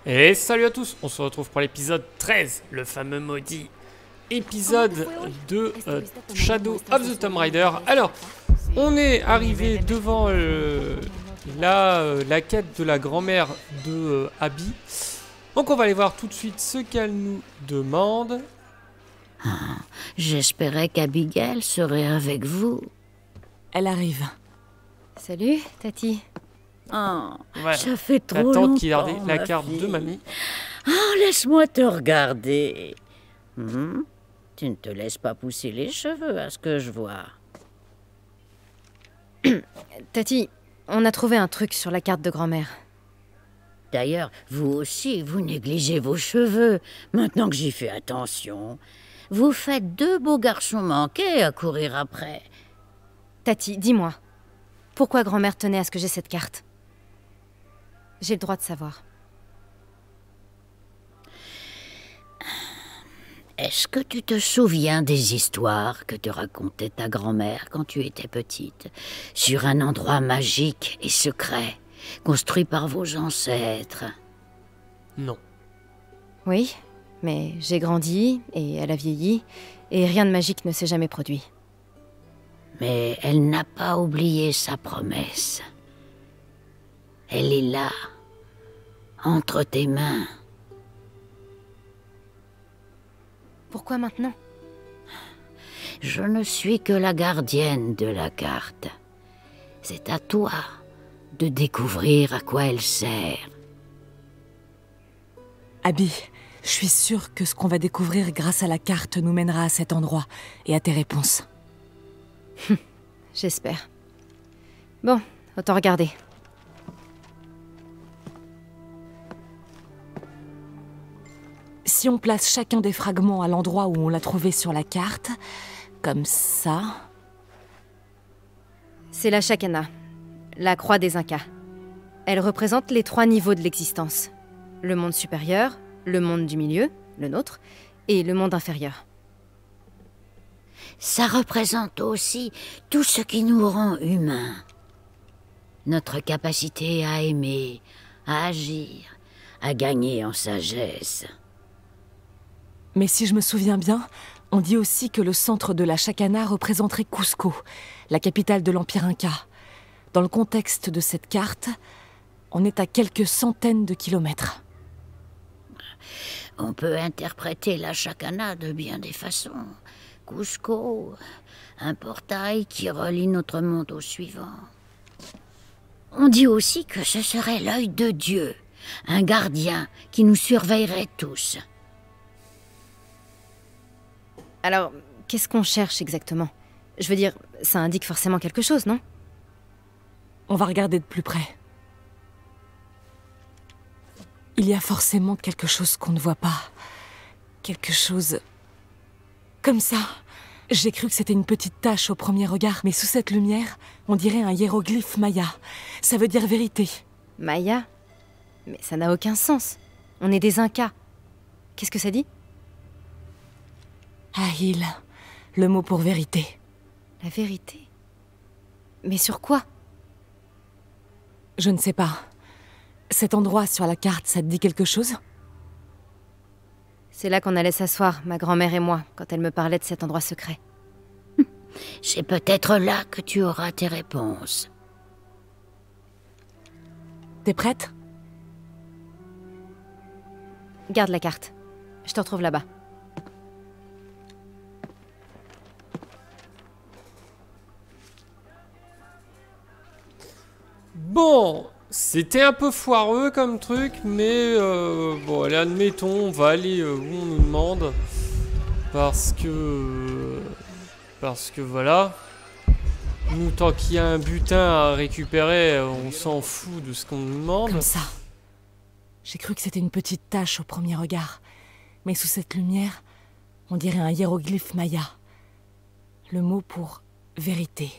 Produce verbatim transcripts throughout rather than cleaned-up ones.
Et salut à tous, on se retrouve pour l'épisode treize, le fameux maudit épisode de euh, Shadow of the Tomb Raider. Alors, on est arrivé devant euh, la, euh, la quête de la grand-mère de euh, Abby. Donc on va aller voir tout de suite ce qu'elle nous demande. Ah, j'espérais qu'Abigail serait avec vous. Elle arrive. Salut, Tati. Oh, Ouais. ça fait trop Attends longtemps, qu'il garde la ma carte fille. de mamie. Oh, laisse-moi te regarder. Hmm, Tu ne te laisses pas pousser les cheveux, à ce que je vois. Tati, on a trouvé un truc sur la carte de grand-mère. D'ailleurs, vous aussi, vous négligez vos cheveux. Maintenant que j'y fais attention, vous faites deux beaux garçons manqués à courir après. Tati, dis-moi, pourquoi grand-mère tenait à ce que j'ai cette carte? J'ai le droit de savoir. Est-ce que tu te souviens des histoires que te racontait ta grand-mère quand tu étais petite, sur un endroit magique et secret, construit par vos ancêtres? Non. Oui, mais j'ai grandi, et elle a vieilli, et rien de magique ne s'est jamais produit. Mais elle n'a pas oublié sa promesse. Elle est là, entre tes mains. Pourquoi maintenant? Je ne suis que la gardienne de la carte. C'est à toi de découvrir à quoi elle sert. Abby, je suis sûre que ce qu'on va découvrir grâce à la carte nous mènera à cet endroit et à tes réponses. J'espère. Bon, autant regarder. Si on place chacun des fragments à l'endroit où on l'a trouvé sur la carte, comme ça... C'est la Chacana, la croix des Incas. Elle représente les trois niveaux de l'existence. Le monde supérieur, le monde du milieu, le nôtre, et le monde inférieur. Ça représente aussi tout ce qui nous rend humains. Notre capacité à aimer, à agir, à gagner en sagesse. Mais si je me souviens bien, on dit aussi que le centre de la Chacana représenterait Cusco, la capitale de l'Empire Inca. Dans le contexte de cette carte, on est à quelques centaines de kilomètres. On peut interpréter la Chacana de bien des façons. Cusco, un portail qui relie notre monde au suivant. On dit aussi que ce serait l'œil de Dieu, un gardien qui nous surveillerait tous. Alors, qu'est-ce qu'on cherche exactement? Je veux dire, ça indique forcément quelque chose, non? On va regarder de plus près. Il y a forcément quelque chose qu'on ne voit pas. Quelque chose... comme ça. J'ai cru que c'était une petite tache au premier regard, mais sous cette lumière, on dirait un hiéroglyphe maya. Ça veut dire vérité. Maya? Mais ça n'a aucun sens. On est des Incas. Qu'est-ce que ça dit? Ahil, le mot pour vérité. La vérité? Mais sur quoi? Je ne sais pas. Cet endroit sur la carte, ça te dit quelque chose? C'est là qu'on allait s'asseoir, ma grand-mère et moi, quand elle me parlait de cet endroit secret. C'est peut-être là que tu auras tes réponses. T'es prête? Garde la carte. Je te retrouve là-bas. Bon, c'était un peu foireux comme truc, mais euh, bon, allez, admettons, on va aller euh, où on nous demande. Parce que... Parce que voilà. Nous, tant qu'il y a un butin à récupérer, on s'en fout de ce qu'on nous demande. Comme ça. J'ai cru que c'était une petite tache au premier regard. Mais sous cette lumière, on dirait un hiéroglyphe maya. Le mot pour vérité.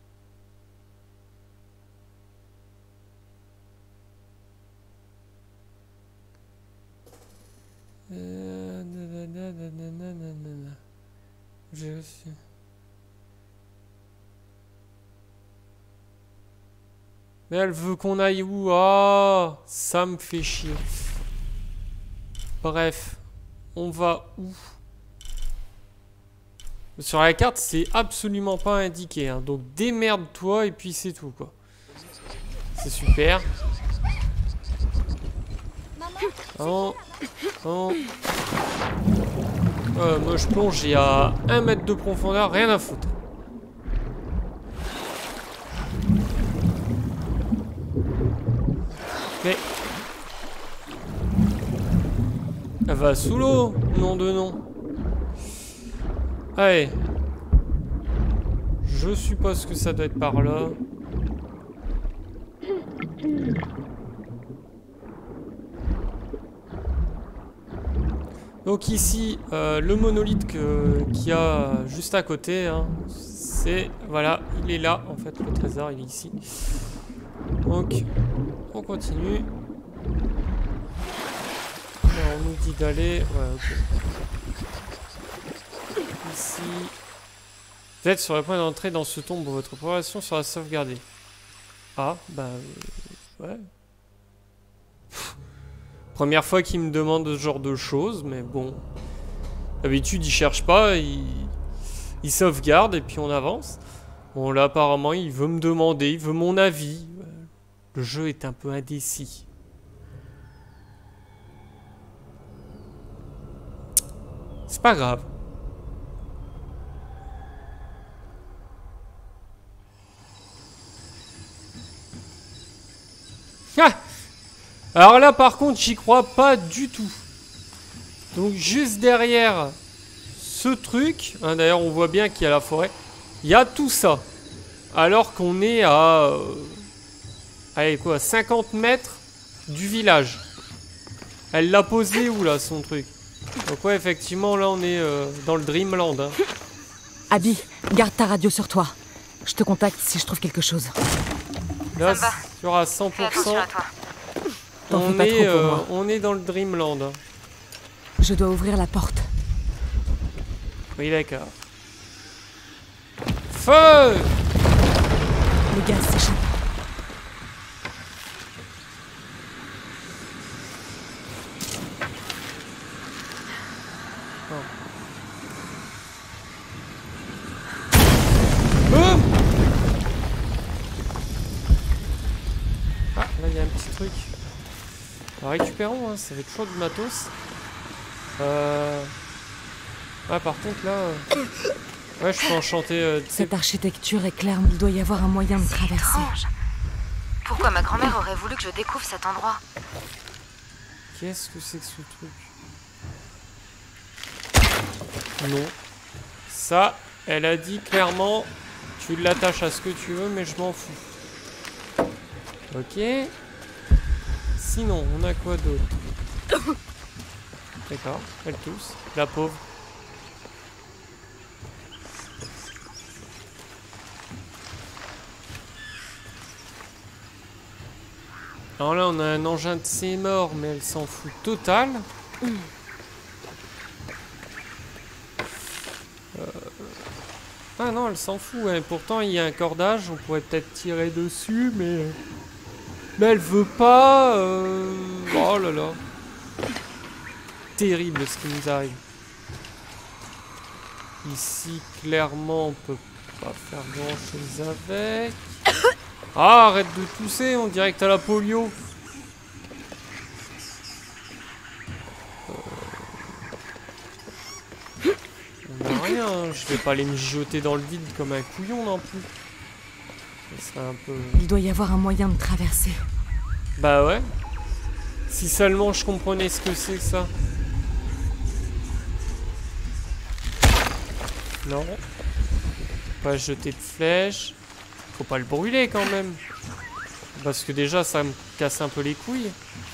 Euh, nanana, nanana, nanana. J'ai aussi... Mais elle veut qu'on aille où? Ah, ça me fait chier. Bref. On va où? Sur la carte, c'est absolument pas indiqué. Hein. Donc démerde-toi et puis c'est tout, quoi. C'est super. Oh. Oh. Euh, moi je plonge, j'ai à un mètre de profondeur, rien à foutre. Mais... elle va sous l'eau, nom de nom. Allez. Je suppose que ça doit être par là. Donc ici, euh, le monolithe qu'il y a juste à côté, hein, c'est... voilà, il est là, en fait, le trésor, il est ici. Donc, on continue. Alors, on nous dit d'aller... ouais, ok. Ici... vous êtes sur le point d'entrer dans ce tombeau. Votre progression sera sauvegardée. Ah, bah... Euh, ouais. Première fois qu'il me demande ce genre de choses, mais bon. D'habitude, il cherche pas, il... il sauvegarde et puis on avance. Bon, là, apparemment, il veut me demander, il veut mon avis. Le jeu est un peu indécis. C'est pas grave. Ah! Alors là, par contre, j'y crois pas du tout. Donc, juste derrière ce truc, hein, d'ailleurs, on voit bien qu'il y a la forêt. Il y a tout ça. Alors qu'on est à... Euh, allez, quoi, cinquante mètres du village. Elle l'a posé où, là, son truc? Donc, ouais, effectivement, là, on est euh, dans le Dreamland. Hein. Abby, garde ta radio sur toi. Je te contacte si je trouve quelque chose. Là, sur à cent pour cent... On est, euh, on est dans le Dreamland. Hein. Je dois ouvrir la porte. Oui, d'accord. Feu! Le gaz s'échappe. Oh. Oh! Ah, là, il y a un petit truc. Alors, récupérons, hein, ça va être toujours du matos. Euh... Ah, par contre, là... Euh... ouais, je peux enchanter... Euh, Cette architecture est claire, il doit y avoir un moyen de traverser. Étrange. Pourquoi ma grand-mère aurait voulu que je découvre cet endroit? Qu'est-ce que c'est que ce truc? Non. Ça, elle a dit clairement, tu l'attaches à ce que tu veux, mais je m'en fous. Ok. Sinon, on a quoi d'autre? D'accord, elle tousse. La pauvre. Alors là, on a un engin de ses morts, mais elle s'en fout total. Euh... Ah non, elle s'en fout. Hein. Pourtant, il y a un cordage. On pourrait peut-être tirer dessus, mais... mais elle veut pas. Euh... Oh là là. Terrible ce qui nous arrive. Ici, clairement, on peut pas faire grand-chose avec. Ah, arrête de tousser, on dirait que t'as la polio. Euh... On a rien, hein. Je vais pas aller me jeter dans le vide comme un couillon non plus. Ça serait un peu... Il doit y avoir un moyen de traverser. Bah ouais. Si seulement je comprenais ce que c'est ça. Non. Pas jeter de flèches. Faut pas le brûler quand même. Parce que déjà ça me casse un peu les couilles.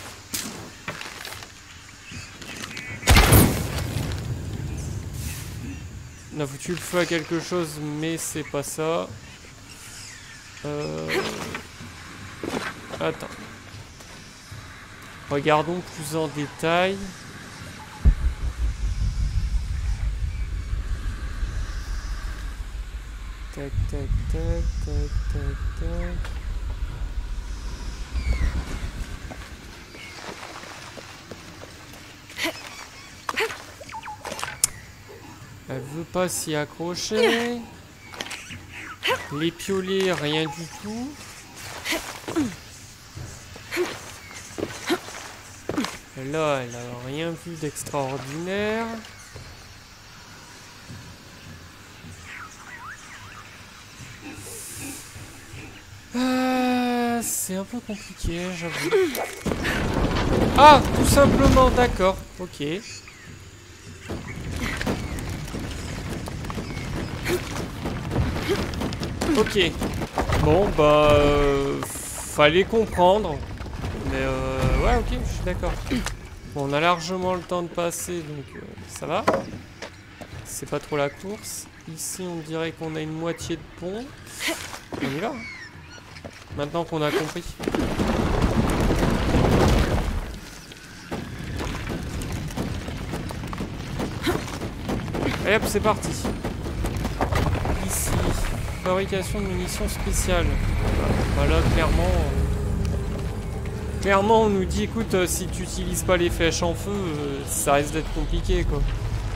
On a foutu le feu à quelque chose mais c'est pas ça. Euh... Attends. Regardons plus en détail. Tac, tac, tac, tac, tac, tac. Elle veut pas s'y accrocher. Les piolets, rien du tout. Et là, elle a rien vu d'extraordinaire. Euh, c'est un peu compliqué, j'avoue. Ah, tout simplement, d'accord. Ok. Ok. Bon, bah... Euh, fallait comprendre. Mais euh, ouais, ok, je suis d'accord. Bon, on a largement le temps de passer, donc euh, ça va. C'est pas trop la course. Ici, on dirait qu'on a une moitié de pont. On y va. Hein. Maintenant qu'on a compris. Et hop, c'est parti. Ici, fabrication de munitions spéciales. Bah là, clairement... Euh, clairement, on nous dit, écoute, euh, si tu n'utilises pas les flèches en feu, euh, ça risque d'être compliqué, quoi.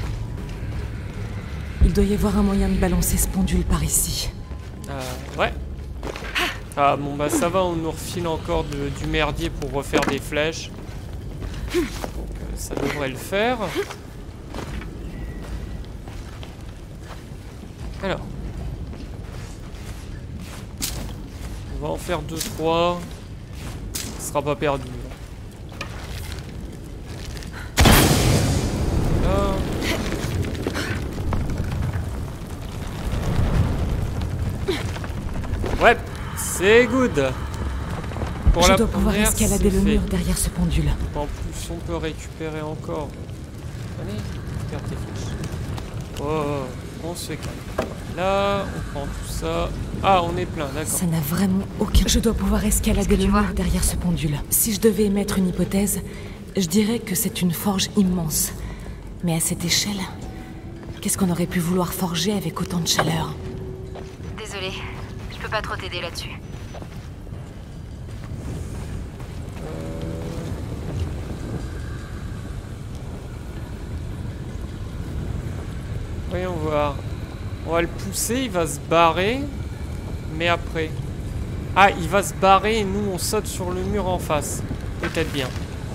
Il doit y avoir un moyen de balancer ce pendule par ici. Euh, ouais. Ah bon bah ça va, on nous refile encore de, du merdier pour refaire des flèches. Donc euh, ça devrait le faire. Alors. On va en faire deux trois. Ce sera pas perdu. Là. Ouais. C'est good. Pour Je la dois pouvoir première, escalader le fait. mur derrière ce pendule. En plus, on peut récupérer encore. Allez, récupère tes fiches. Oh, on se calme. Là, on prend tout ça. Ah, on est plein, d'accord. Ça n'a vraiment aucun... Je dois pouvoir escalader le mur derrière ce pendule. Si je devais émettre une hypothèse, je dirais que c'est une forge immense. Mais à cette échelle, qu'est-ce qu'on aurait pu vouloir forger avec autant de chaleur? Désolée, je peux pas trop t'aider là-dessus. Voyons voir. On va le pousser, il va se barrer. Mais après... Ah, il va se barrer et nous, on saute sur le mur en face. Peut-être bien.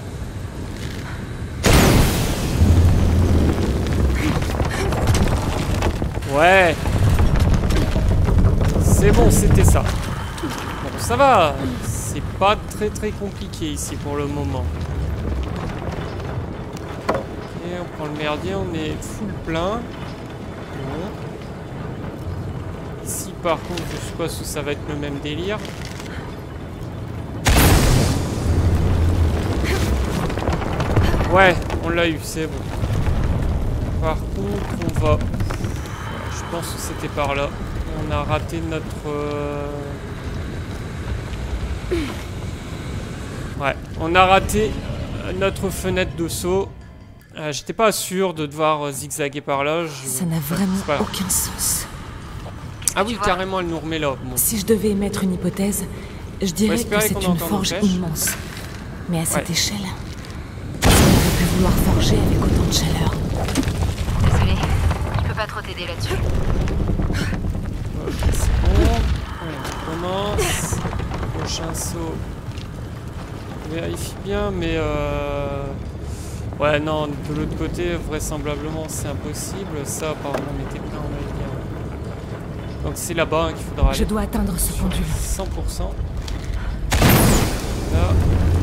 Ouais. C'est bon, c'était ça. Bon, ça va. C'est pas très très compliqué ici pour le moment. Ok, on prend le merdier, on est full plein. Bon. Ici par contre, je suppose que ça va être le même délire. Ouais, on l'a eu, c'est bon. Par contre, on va... Je pense que c'était par là. On a raté notre... Euh... Ouais, on a raté notre fenêtre de saut. Euh, J'étais pas sûr de devoir zigzaguer par là. Je... Ça n'a vraiment aucun sens. Ah oui, carrément, elle nous remet là. Bon. Si je devais émettre une hypothèse, je dirais que c'est une forge immense. Mais à cette ouais. échelle, on aurait pu vouloir forger avec autant de chaleur. Désolée, je peux pas trop t'aider là-dessus. Ok, c'est bon. Allez, on commence. Prochain saut. Vérifie bien, mais euh... ouais, non, de l'autre côté, vraisemblablement, c'est impossible. Ça, apparemment, on était plein, on avait bien. Donc c'est là-bas hein, qu'il faudra aller. Je dois atteindre ce pendule. cent pour cent. Là.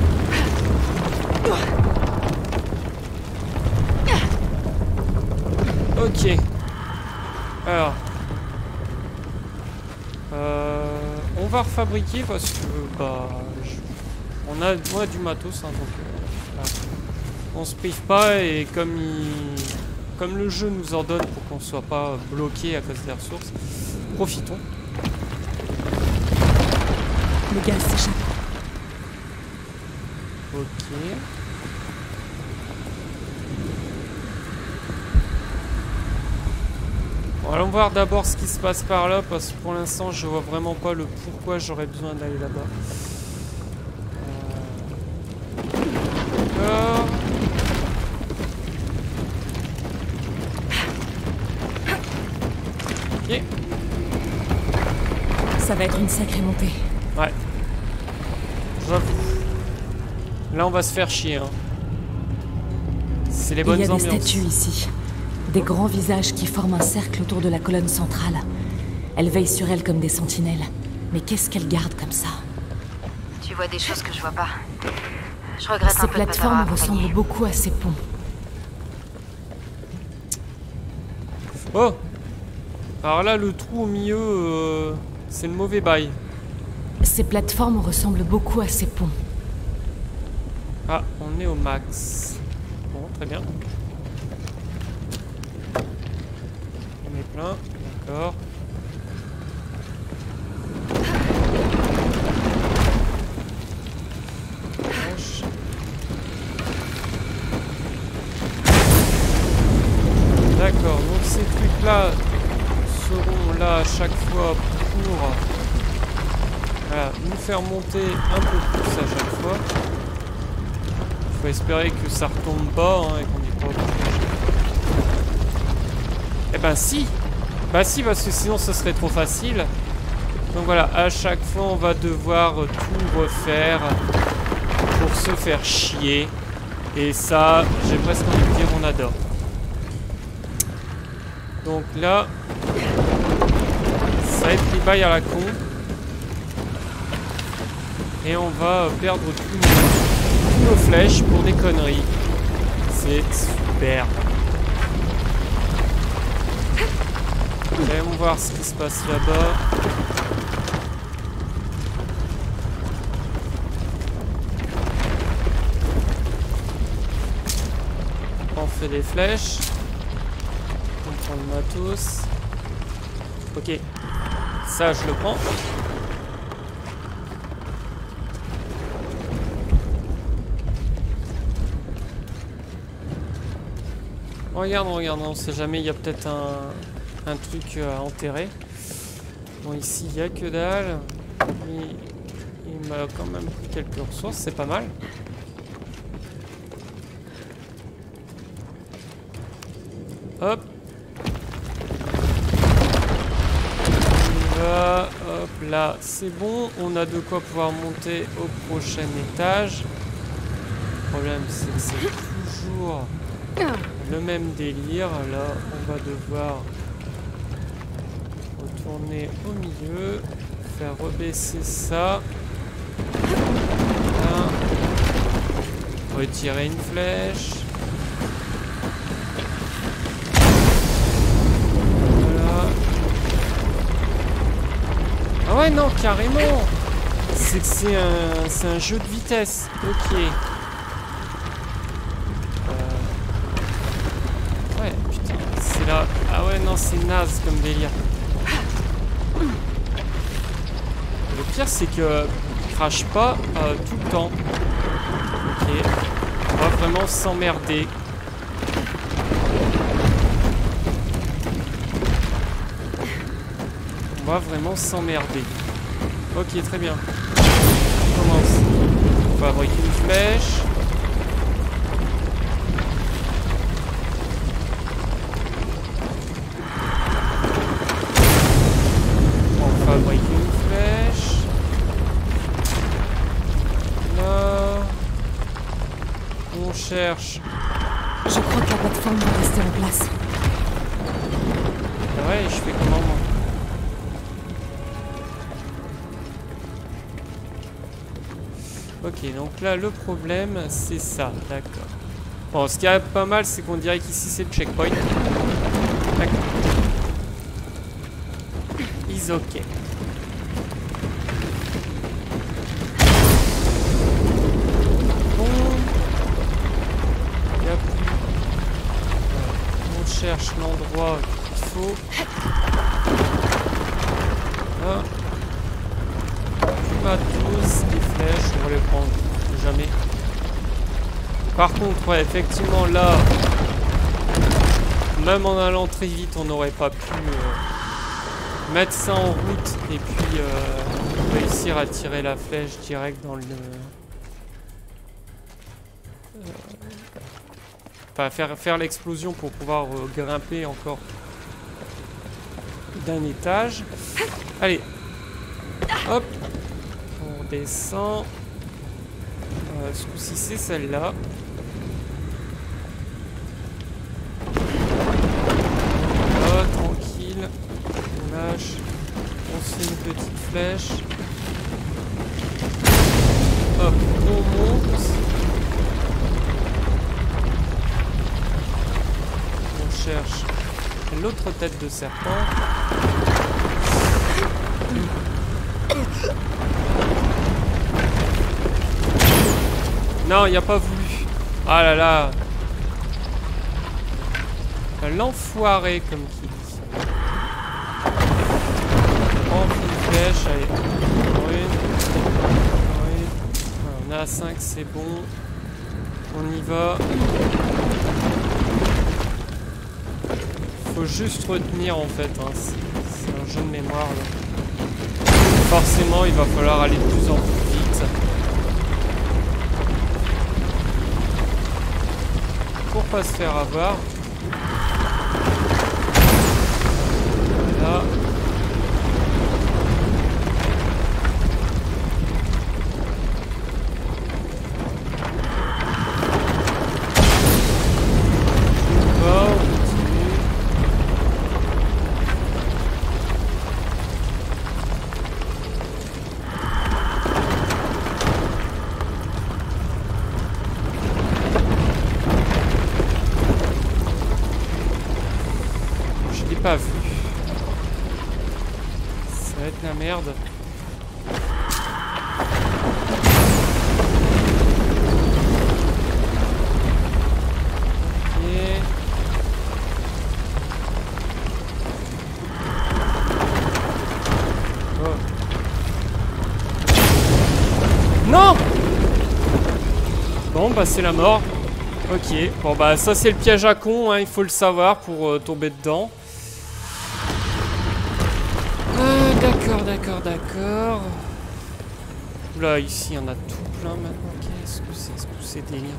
Ok. Alors. Euh, on va refabriquer parce que bah je, on a, on a du matos hein, donc euh, voilà. On se prive pas et comme il, comme le jeu nous ordonne pour qu'on soit pas bloqué à cause des ressources, profitons. Le gaz s'échappe. Ok. Bon, allons voir d'abord ce qui se passe par là parce que pour l'instant je vois vraiment pas le pourquoi j'aurais besoin d'aller là-bas. Euh... D'accord. va être une sacrée montée. Ouais. J'avoue. Là, on va se faire chier. Hein. C'est les bonnes ambiances. Il y a des statues ici. Des grands visages qui forment un cercle autour de la colonne centrale. Elles veillent sur elle comme des sentinelles. Mais qu'est-ce qu'elles gardent comme ça? Tu vois des choses que je vois pas. Je regrette Ces un peu de pas plateformes t'avoir accompagné. ressemblent beaucoup à ces ponts. Oh! Alors là, le trou au milieu, euh, c'est le mauvais bail. Ces plateformes ressemblent beaucoup à ces ponts. Ah, on est au max. Bon, très bien. On est plein, d'accord. D'accord, donc ces trucs-là seront là à chaque fois pour voilà, nous faire monter un peu plus à chaque fois. Il faut espérer que ça retombe pas hein, et qu'on n'est pas obligé. Eh ben si! Bah si, parce que sinon ce serait trop facile. Donc voilà, à chaque fois on va devoir tout refaire pour se faire chier. Et ça, j'ai presque envie de dire on adore. Donc là, ça va être des bails à la con. Et on va perdre tous nos, tous nos flèches pour des conneries. C'est super. Allons voir ce qui se passe là-bas. On fait des flèches. On prend le matos. Ok. Ça, je le prends. Regarde, regarde, on sait jamais, il y a peut-être un, un truc à enterrer. Bon, ici, il n'y a que dalle. Il, il m'a quand même pris quelques ressources, c'est pas mal. Hop. On y va. Hop, là, c'est bon. On a de quoi pouvoir monter au prochain étage. Le problème, c'est que c'est toujours le même délire. Là, on va devoir retourner au milieu, faire rebaisser ça. Là. Retirer une flèche. Voilà. Ah ouais, non, carrément. C'est que c'est un, c'est un jeu de vitesse. Ok. Là. Ah ouais, non, c'est naze comme délire. Le pire, c'est que il crache pas euh, tout le temps. Ok. On va vraiment s'emmerder. On va vraiment s'emmerder. Ok, très bien. On commence. On va fabriquer une flèche. Fabrique une flèche. Là. On cherche. Je crois que la plateforme va rester en place. Ouais, je fais comment moi? Ok, donc là le problème c'est ça, d'accord. Bon, ce qui est pas mal, c'est qu'on dirait qu'ici c'est le checkpoint. D'accord. Is ok. Cherche l'endroit qu'il faut. Là. Du matos, des flèches, on va les prendre. Jamais. Par contre, ouais, effectivement, là, même en allant très vite, on n'aurait pas pu euh, mettre ça en route et puis euh, réussir à tirer la flèche direct dans le... Euh, Enfin, faire, faire l'explosion pour pouvoir euh, grimper encore d'un étage. Allez. Hop. On redescend. Euh, ce coup-ci, c'est celle-là. Là, tranquille. On lâche. On se fait une petite flèche. Hop, on monte. On cherche l'autre tête de serpent. Non, il n'y a pas voulu. Ah là là. L'enfoiré, comme qui dit. On fait une flèche, allez. Une. Une. On est à cinq, c'est bon. On y va. Faut juste retenir en fait. Hein. C'est un jeu de mémoire. Là. Forcément, il va falloir aller de plus en plus vite. Pour pas se faire avoir. Voilà. Pas vu. Ça va être la merde. Ok. Oh. Non! Bon, bah c'est la mort. Ok. Bon, bah ça c'est le piège à con, hein, il faut le savoir pour euh, tomber dedans. D'accord, d'accord, d'accord. Là, ici, il y en a tout plein maintenant. Qu'est-ce que c'est ce que c'est délire?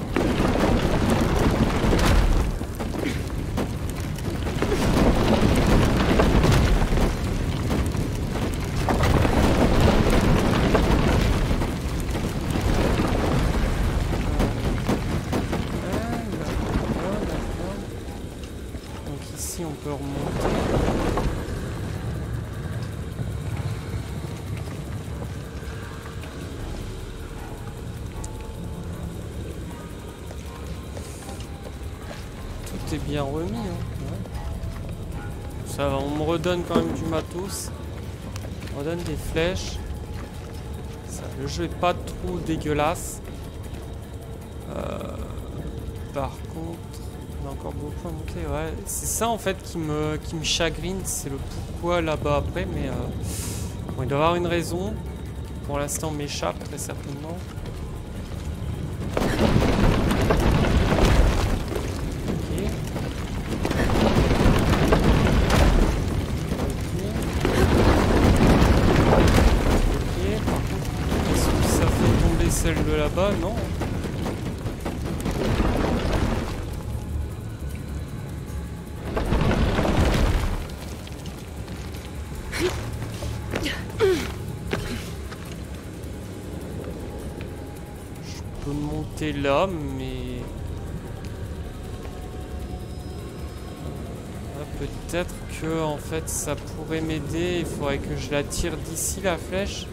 Donc ici, on peut remonter. C'est bien remis, hein. Ouais. Ça va, on me redonne quand même du matos. On redonne des flèches. Ça, le jeu est pas trop dégueulasse. Euh, par contre, on a encore beaucoup à monter. Ouais, c'est ça en fait qui me, qui me chagrine, c'est le pourquoi là-bas après. Mais euh, bon, il doit y avoir une raison. Pour l'instant, m'échappe très certainement. Celle de là-bas, non. Je peux monter là, mais... Peut-être que en fait ça pourrait m'aider. Il faudrait que je la tire d'ici la flèche.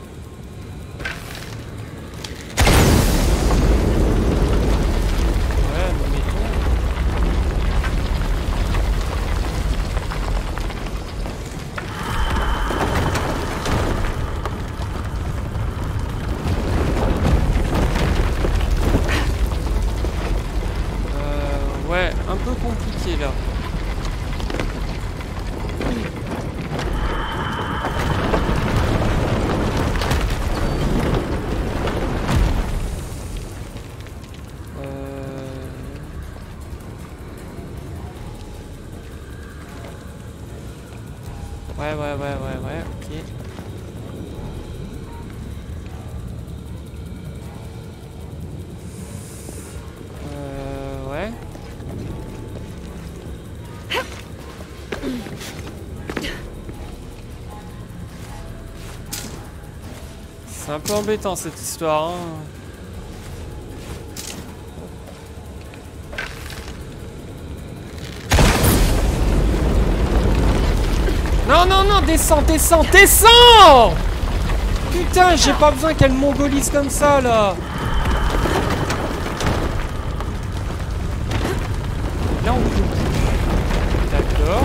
Là. Euh... Ouais, ouais, ouais, ouais, ouais, ok. Euh, ouais. C'est un peu embêtant cette histoire. Hein. Non, non, non, descends, descends, descends! Putain, j'ai pas besoin qu'elle mongolise comme ça, là. Là, on peut... D'accord.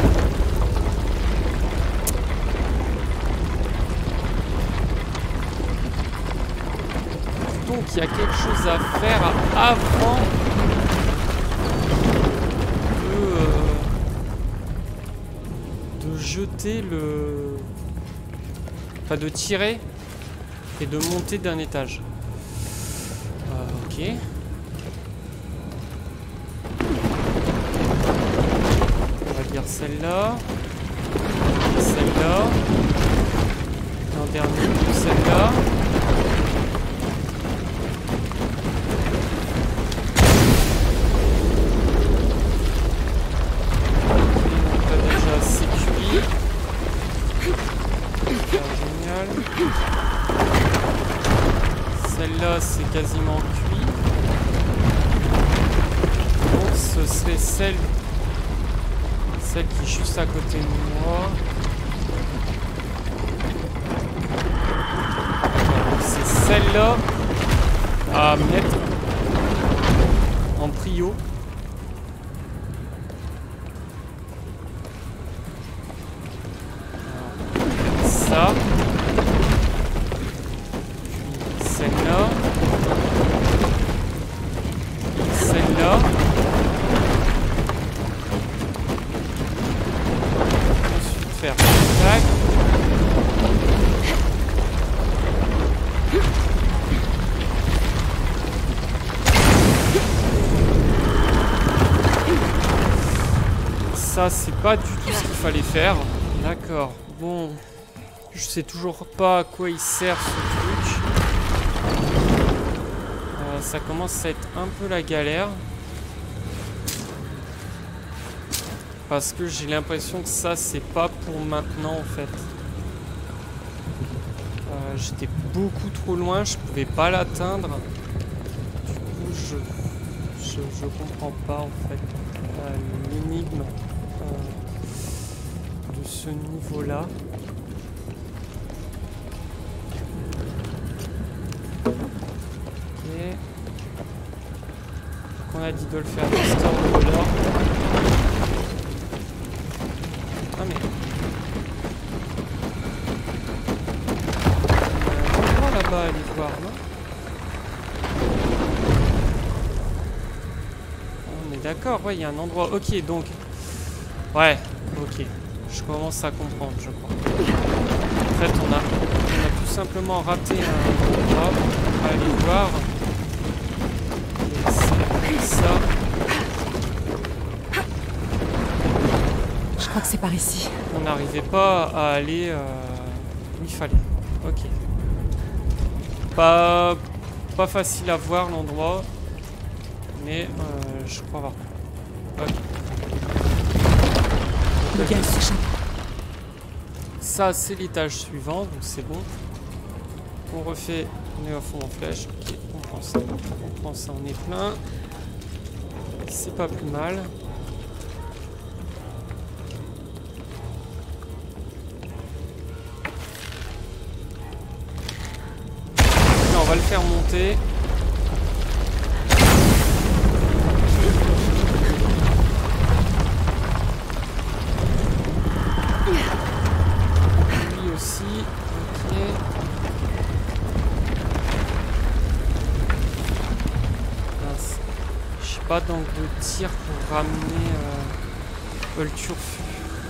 Donc, il y a quelque chose à faire avant de... Euh... de jeter le... Enfin, de tirer et de monter d'un étage. Euh, ok. On va dire celle-là. Celle-là. En dernier, celle-là. Celle-là, c'est quasiment cuit. Donc, ce serait celle... Celle qui est juste à côté de moi. C'est celle-là à mettre en prio. Alors, ça. Celle-là. Celle-là. Ensuite faire tac. Ça, c'est pas du tout ce qu'il fallait faire. D'accord. Bon. Je sais toujours pas à quoi il sert ce truc. Euh, ça commence à être un peu la galère. Parce que j'ai l'impression que ça, c'est pas pour maintenant, en fait. Euh, J'étais beaucoup trop loin, je pouvais pas l'atteindre. Du coup, je, je, je comprends pas, en fait, euh, l'énigme euh, de ce niveau-là. Ok. On a dit de le faire dans cet ordre-là. Ah mais... Il y a un endroit là-bas à aller voir, non? On est d'accord, ouais, il y a un endroit... Ok, donc... Ouais, ok. Je commence à comprendre, je crois. En fait, on a, on a tout simplement raté un endroit à aller voir. Et c'est ça. Je crois que c'est par ici. On n'arrivait pas à aller euh, où il fallait. Ok. Pas, pas facile à voir l'endroit. Mais euh, je crois avoir. Ok. Miguel s'échappe. Ça, c'est l'étage suivant, donc c'est bon. On refait, on est à fond en flèche. Ok, on prend ça. On prend ça, on est plein. C'est pas plus mal. Là, on va le faire monter. Lui aussi. Ok. Mince. Je sais pas d'angle de tir pour ramener euh, le turfu.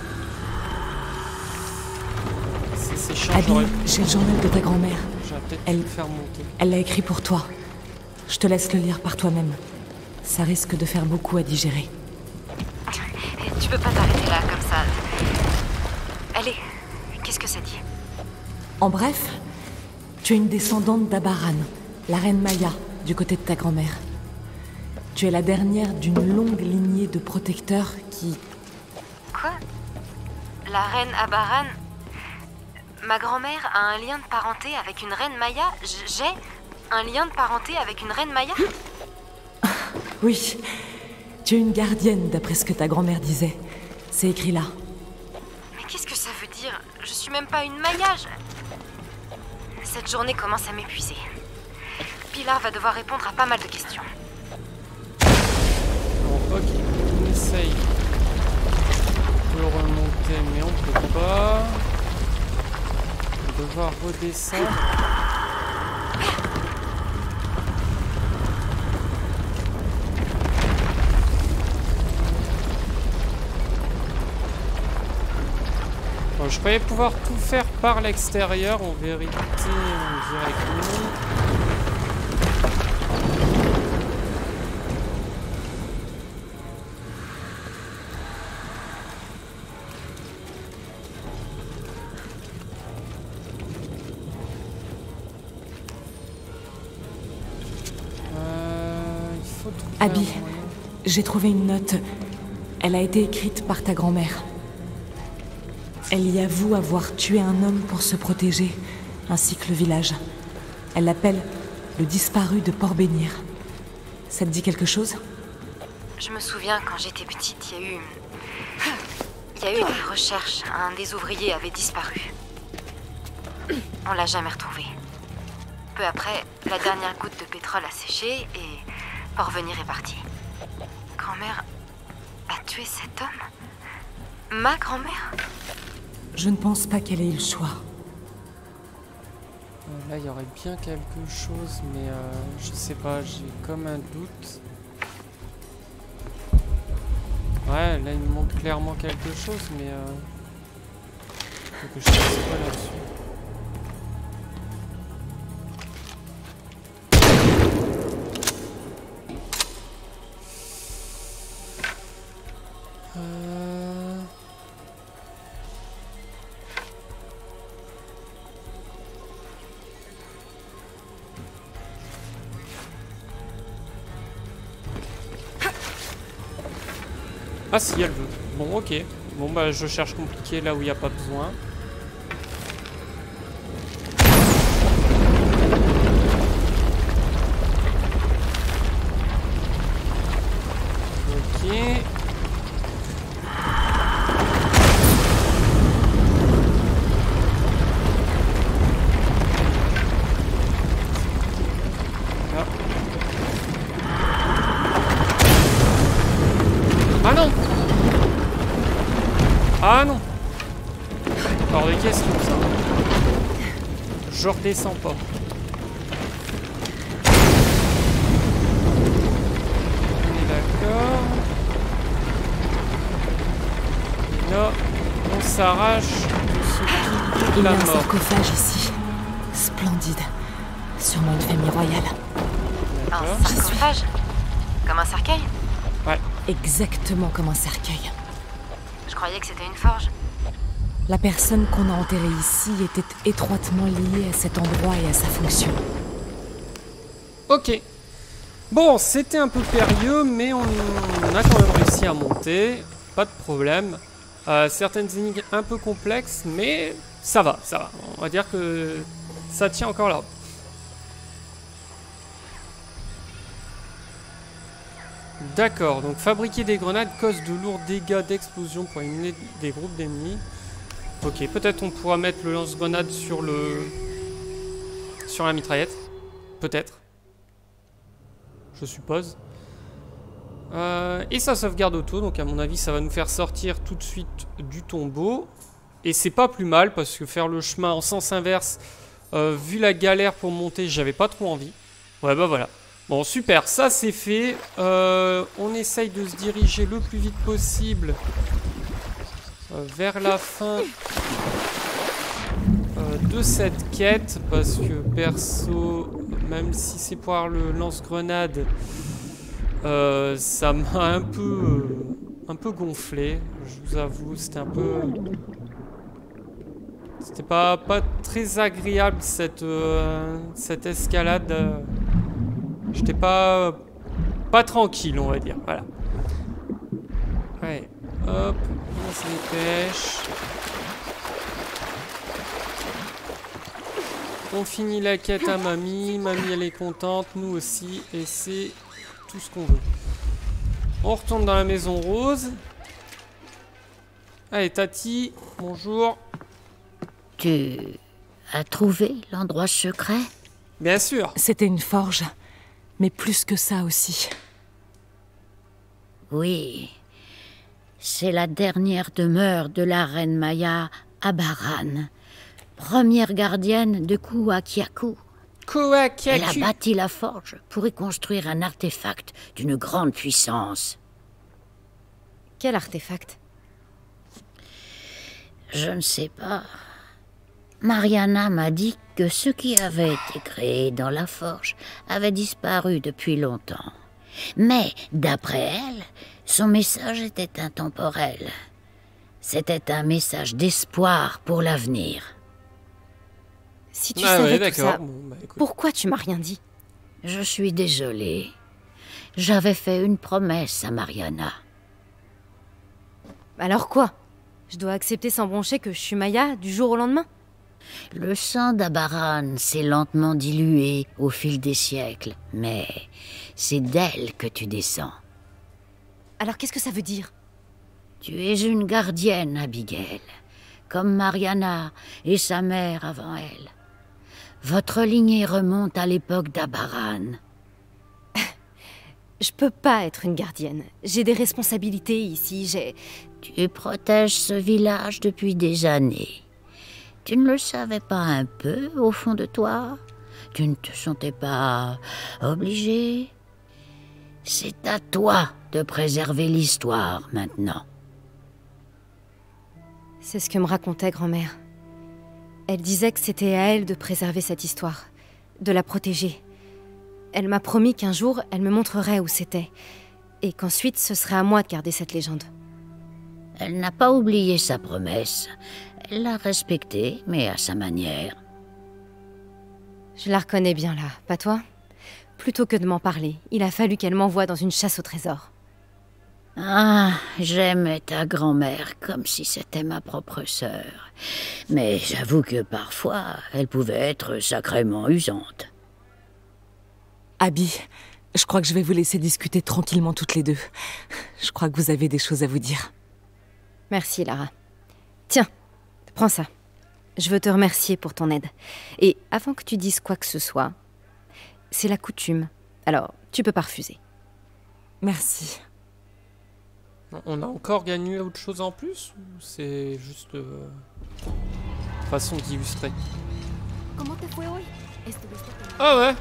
C'est chiant. Abby, j'ai le journal de ta grand-mère. J'aurais peut-être Elle- pu le faire monter. Elle l'a écrit pour toi. Je te laisse le lire par toi-même. Ça risque de faire beaucoup à digérer. Tu peux pas t'arrêter là, comme ça. Allez, qu'est-ce que ça dit? En bref, tu es une descendante d'Abaran, la reine Maya, du côté de ta grand-mère. Tu es la dernière d'une longue lignée de protecteurs qui... Quoi? La reine Abaran? Ma grand-mère a un lien de parenté avec une reine Maya. J'ai un lien de parenté avec une reine Maya? Oui. Tu es une gardienne, d'après ce que ta grand-mère disait. C'est écrit là. Mais qu'est-ce que ça veut dire? Je suis même pas une Maya. Je... Cette journée commence à m'épuiser. Pilar va devoir répondre à pas mal de questions. Bon, ok, on essaye de remonter, mais on peut pas. On va devoir redescendre. Bon, je croyais pouvoir tout faire par l'extérieur. En vérité, on dirait que non. Abby, j'ai trouvé une note. Elle a été écrite par ta grand-mère. Elle y avoue avoir tué un homme pour se protéger, ainsi que le village. Elle l'appelle le disparu de Port-Bénir. Ça te dit quelque chose? Je me souviens, quand j'étais petite, il y a eu... Il y a eu une recherche. Un des ouvriers avait disparu. On l'a jamais retrouvé. Peu après, la dernière goutte de pétrole a séché et Port-Bénir est parti. Grand-mère a tué cet homme? Ma grand-mère? Je ne pense pas qu'elle ait eu le choix. Euh, là, il y aurait bien quelque chose, mais euh, je sais pas, j'ai comme un doute. Ouais, là, il me montre clairement quelque chose, mais euh, faut que je sais pas là-dessus. Euh... Ah si, elle veut. Bon, ok. Bon, bah, je cherche compliqué là où il n'y a pas besoin. Ok. Ah. Ah non! Ah non! Hors de question ça. Je redescends pas. On est d'accord. Et là, on s'arrache de ce pilier de Il y la a un mort. sarcophage ici. Splendide. Sûrement une famille royale. D'accord. Un sarcophage? Comme un cercueil? Ouais. Exactement comme un cercueil. Je croyais que c'était une forge. La personne qu'on a enterrée ici était étroitement liée à cet endroit et à sa fonction. Ok. Bon, c'était un peu périlleux, mais on, on a quand même réussi à monter. Pas de problème. Euh, certaines énigmes un peu complexes, mais ça va, ça va. On va dire que ça tient encore là. D'accord, donc fabriquer des grenades cause de lourds dégâts d'explosion pour éliminer des groupes d'ennemis. Ok, peut-être on pourra mettre le lance-grenade sur le... sur la mitraillette. Peut-être. Je suppose. Euh, et ça sauvegarde auto, donc à mon avis ça va nous faire sortir tout de suite du tombeau. Et c'est pas plus mal, parce que faire le chemin en sens inverse, euh, vu la galère pour monter, j'avais pas trop envie. Ouais bah voilà. Bon super, ça c'est fait. Euh, on essaye de se diriger le plus vite possible euh, vers la fin euh, de cette quête. Parce que perso, même si c'est pour avoir le lance-grenade, euh, ça m'a un peu, euh, un peu gonflé. Je vous avoue, c'était un peu... C'était pas, pas très agréable cette, euh, cette escalade. Euh, J'étais pas, pas tranquille, on va dire. Voilà. Ouais. Hop. On se dépêche. On finit la quête à mamie. Mamie, elle est contente. Nous aussi. Et c'est tout ce qu'on veut. On retourne dans la maison rose. Allez, Tati. Bonjour. Tu as trouvé l'endroit secret? Bien sûr. C'était une forge, mais plus que ça aussi. Oui. C'est la dernière demeure de la reine Maya Abaran, première gardienne de Kuakiaku. Elle a bâti la forge pour y construire un artefact d'une grande puissance. Quel artefact? Je ne sais pas. Mariana m'a dit que ce qui avait été créé dans la forge avait disparu depuis longtemps. Mais, d'après elle, son message était intemporel. C'était un message d'espoir pour l'avenir. Si tu Ah savais ouais, tout ça, bon, bah, écoute. pourquoi tu m'as rien dit? Je suis désolée. J'avais fait une promesse à Mariana. Alors quoi? Je dois accepter sans broncher que je suis Maya du jour au lendemain? Le sang d'Abaran s'est lentement dilué au fil des siècles, mais c'est d'elle que tu descends. Alors qu'est-ce que ça veut dire? Tu es une gardienne, Abigail, comme Mariana et sa mère avant elle. Votre lignée remonte à l'époque d'Abaran. Je peux pas être une gardienne. J'ai des responsabilités ici, j'ai... Tu protèges ce village depuis des années. Tu ne le savais pas un peu, au fond de toi? Tu ne te sentais pas obligé? C'est à toi de préserver l'histoire, maintenant. C'est ce que me racontait grand-mère. Elle disait que c'était à elle de préserver cette histoire, de la protéger. Elle m'a promis qu'un jour, elle me montrerait où c'était, et qu'ensuite, ce serait à moi de garder cette légende. Elle n'a pas oublié sa promesse. Elle l'a respectée, mais à sa manière. Je la reconnais bien là, pas toi? Plutôt que de m'en parler, il a fallu qu'elle m'envoie dans une chasse au trésor. Ah, j'aimais ta grand-mère comme si c'était ma propre sœur. Mais j'avoue que parfois, elle pouvait être sacrément usante. Abby, je crois que je vais vous laisser discuter tranquillement toutes les deux. Je crois que vous avez des choses à vous dire. Merci, Lara. Tiens, prends ça. Je veux te remercier pour ton aide. Et avant que tu dises quoi que ce soit, c'est la coutume. Alors, tu peux pas refuser. Merci. On a encore gagné autre chose en plus ou c'est juste euh, façon d'illustrer? Ah ouais.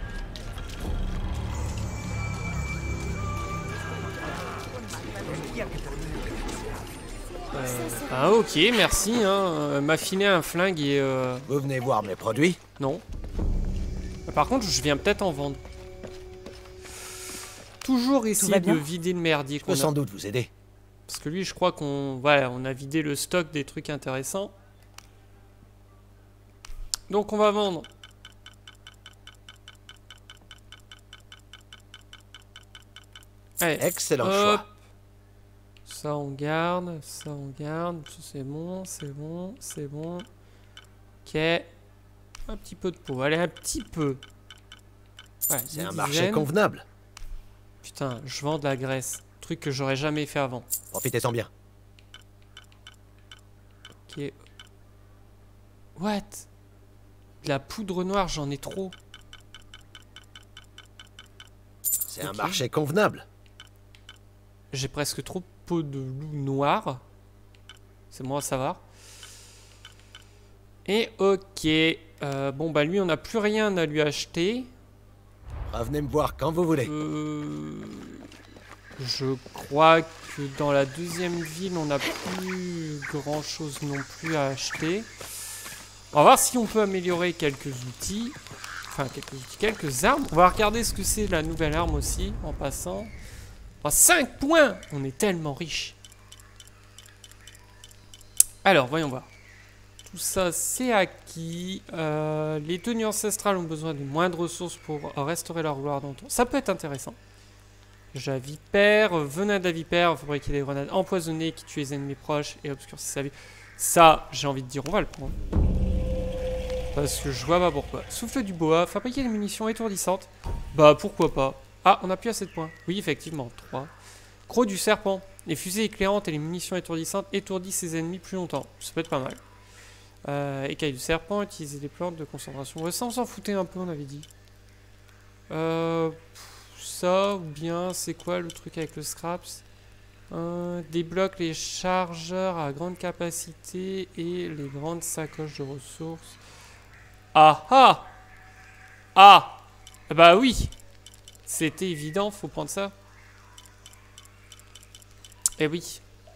Euh, ah ok, merci. Hein. Euh, m'a filé un flingue et... Euh... Vous venez voir mes produits? Non. Par contre, je viens peut-être en vendre. Toujours essayer de vider le merdier. Je peux sans doute vous aider. Parce que lui, je crois qu'on voilà, on a vidé le stock des trucs intéressants. Donc on va vendre. Allez, excellent hop. choix. Ça on garde, ça on garde. C'est bon, c'est bon, c'est bon. Ok. Un petit peu de peau. Allez, un petit peu. Ouais, c'est un marché convenable. Putain, je vends de la graisse. Truc que j'aurais jamais fait avant. Profitez-en bien. Ok. What? De la poudre noire, j'en ai trop. C'est okay. Un marché convenable. J'ai presque trop de peau de loup noir. C'est moi à savoir. Et ok. Euh, bon bah lui, on n'a plus rien à lui acheter. Revenez me voir quand vous voulez. Euh, je crois que dans la deuxième ville, on n'a plus grand chose non plus à acheter. On va voir si on peut améliorer quelques outils. Enfin, quelques outils, quelques armes. On va regarder ce que c'est la nouvelle arme aussi, en passant. Oh, cinq points! On est tellement riche. Alors, voyons voir. Tout ça, c'est acquis. Euh, les tenues ancestrales ont besoin de moins de ressources pour restaurer leur gloire dans le temps. Ça peut être intéressant. Javipère, venin d'avipère, fabriquer des grenades empoisonnées qui tuent les ennemis proches et obscurcissent sa vie. Ça, j'ai envie de dire, on va le prendre. Parce que je vois pas pourquoi. Souffle du boa, fabriquer des munitions étourdissantes. Bah pourquoi pas. Ah, on a plus assez de points. Oui, effectivement, trois. Croc du serpent. Les fusées éclairantes et les munitions étourdissantes étourdissent ses ennemis plus longtemps. Ça peut être pas mal. Euh, écaille du serpent, utiliser des plantes de concentration. Ouais, ça on s'en foutait un peu, on avait dit. Euh, ça, ou bien, c'est quoi le truc avec le scraps? euh, Débloque les chargeurs à grande capacité et les grandes sacoches de ressources. Ah ah Ah bah oui, c'était évident, faut prendre ça. Eh oui.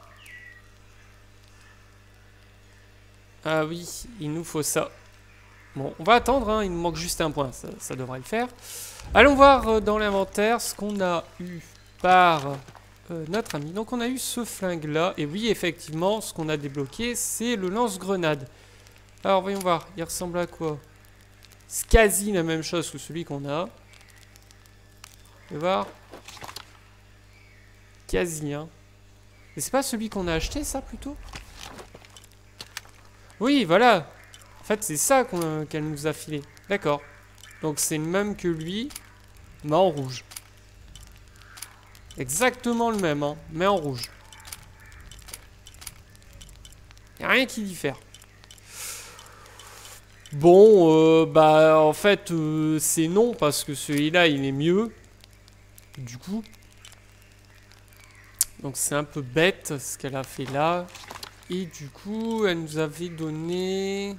Ah oui, il nous faut ça. Bon, on va attendre, hein, il nous manque juste un point, ça, ça devrait le faire. Allons voir euh, dans l'inventaire ce qu'on a eu par euh, notre ami. Donc on a eu ce flingue-là, et oui, effectivement, ce qu'on a débloqué, c'est le lance-grenade. Alors voyons voir, il ressemble à quoi? C'est quasi la même chose que celui qu'on a. On va voir. Quasi, hein. Et c'est pas celui qu'on a acheté, ça, plutôt? Oui, voilà. En fait, c'est ça qu'on, qu'elle nous a filé. D'accord. Donc, c'est le même que lui, mais en rouge. Exactement le même, hein, mais en rouge. Il n'y a rien qui diffère. Bon, euh, bah, en fait, euh, c'est non, parce que celui-là, il est mieux. Du coup. Donc, c'est un peu bête, ce qu'elle a fait là. Et du coup, elle nous avait donné...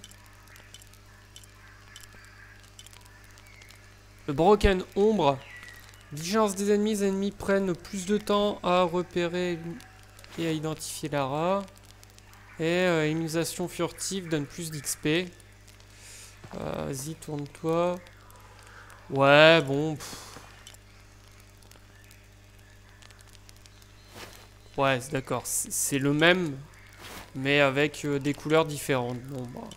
le Broken Ombre. Vigilance des ennemis. Les ennemis prennent plus de temps à repérer et à identifier Lara. Et euh, immunisation furtive donne plus d'X P. Euh, Vas-y, tourne-toi. Ouais, bon. Pff. Ouais, c'est d'accord. C'est le même, mais avec euh, des couleurs différentes. Bon, bah.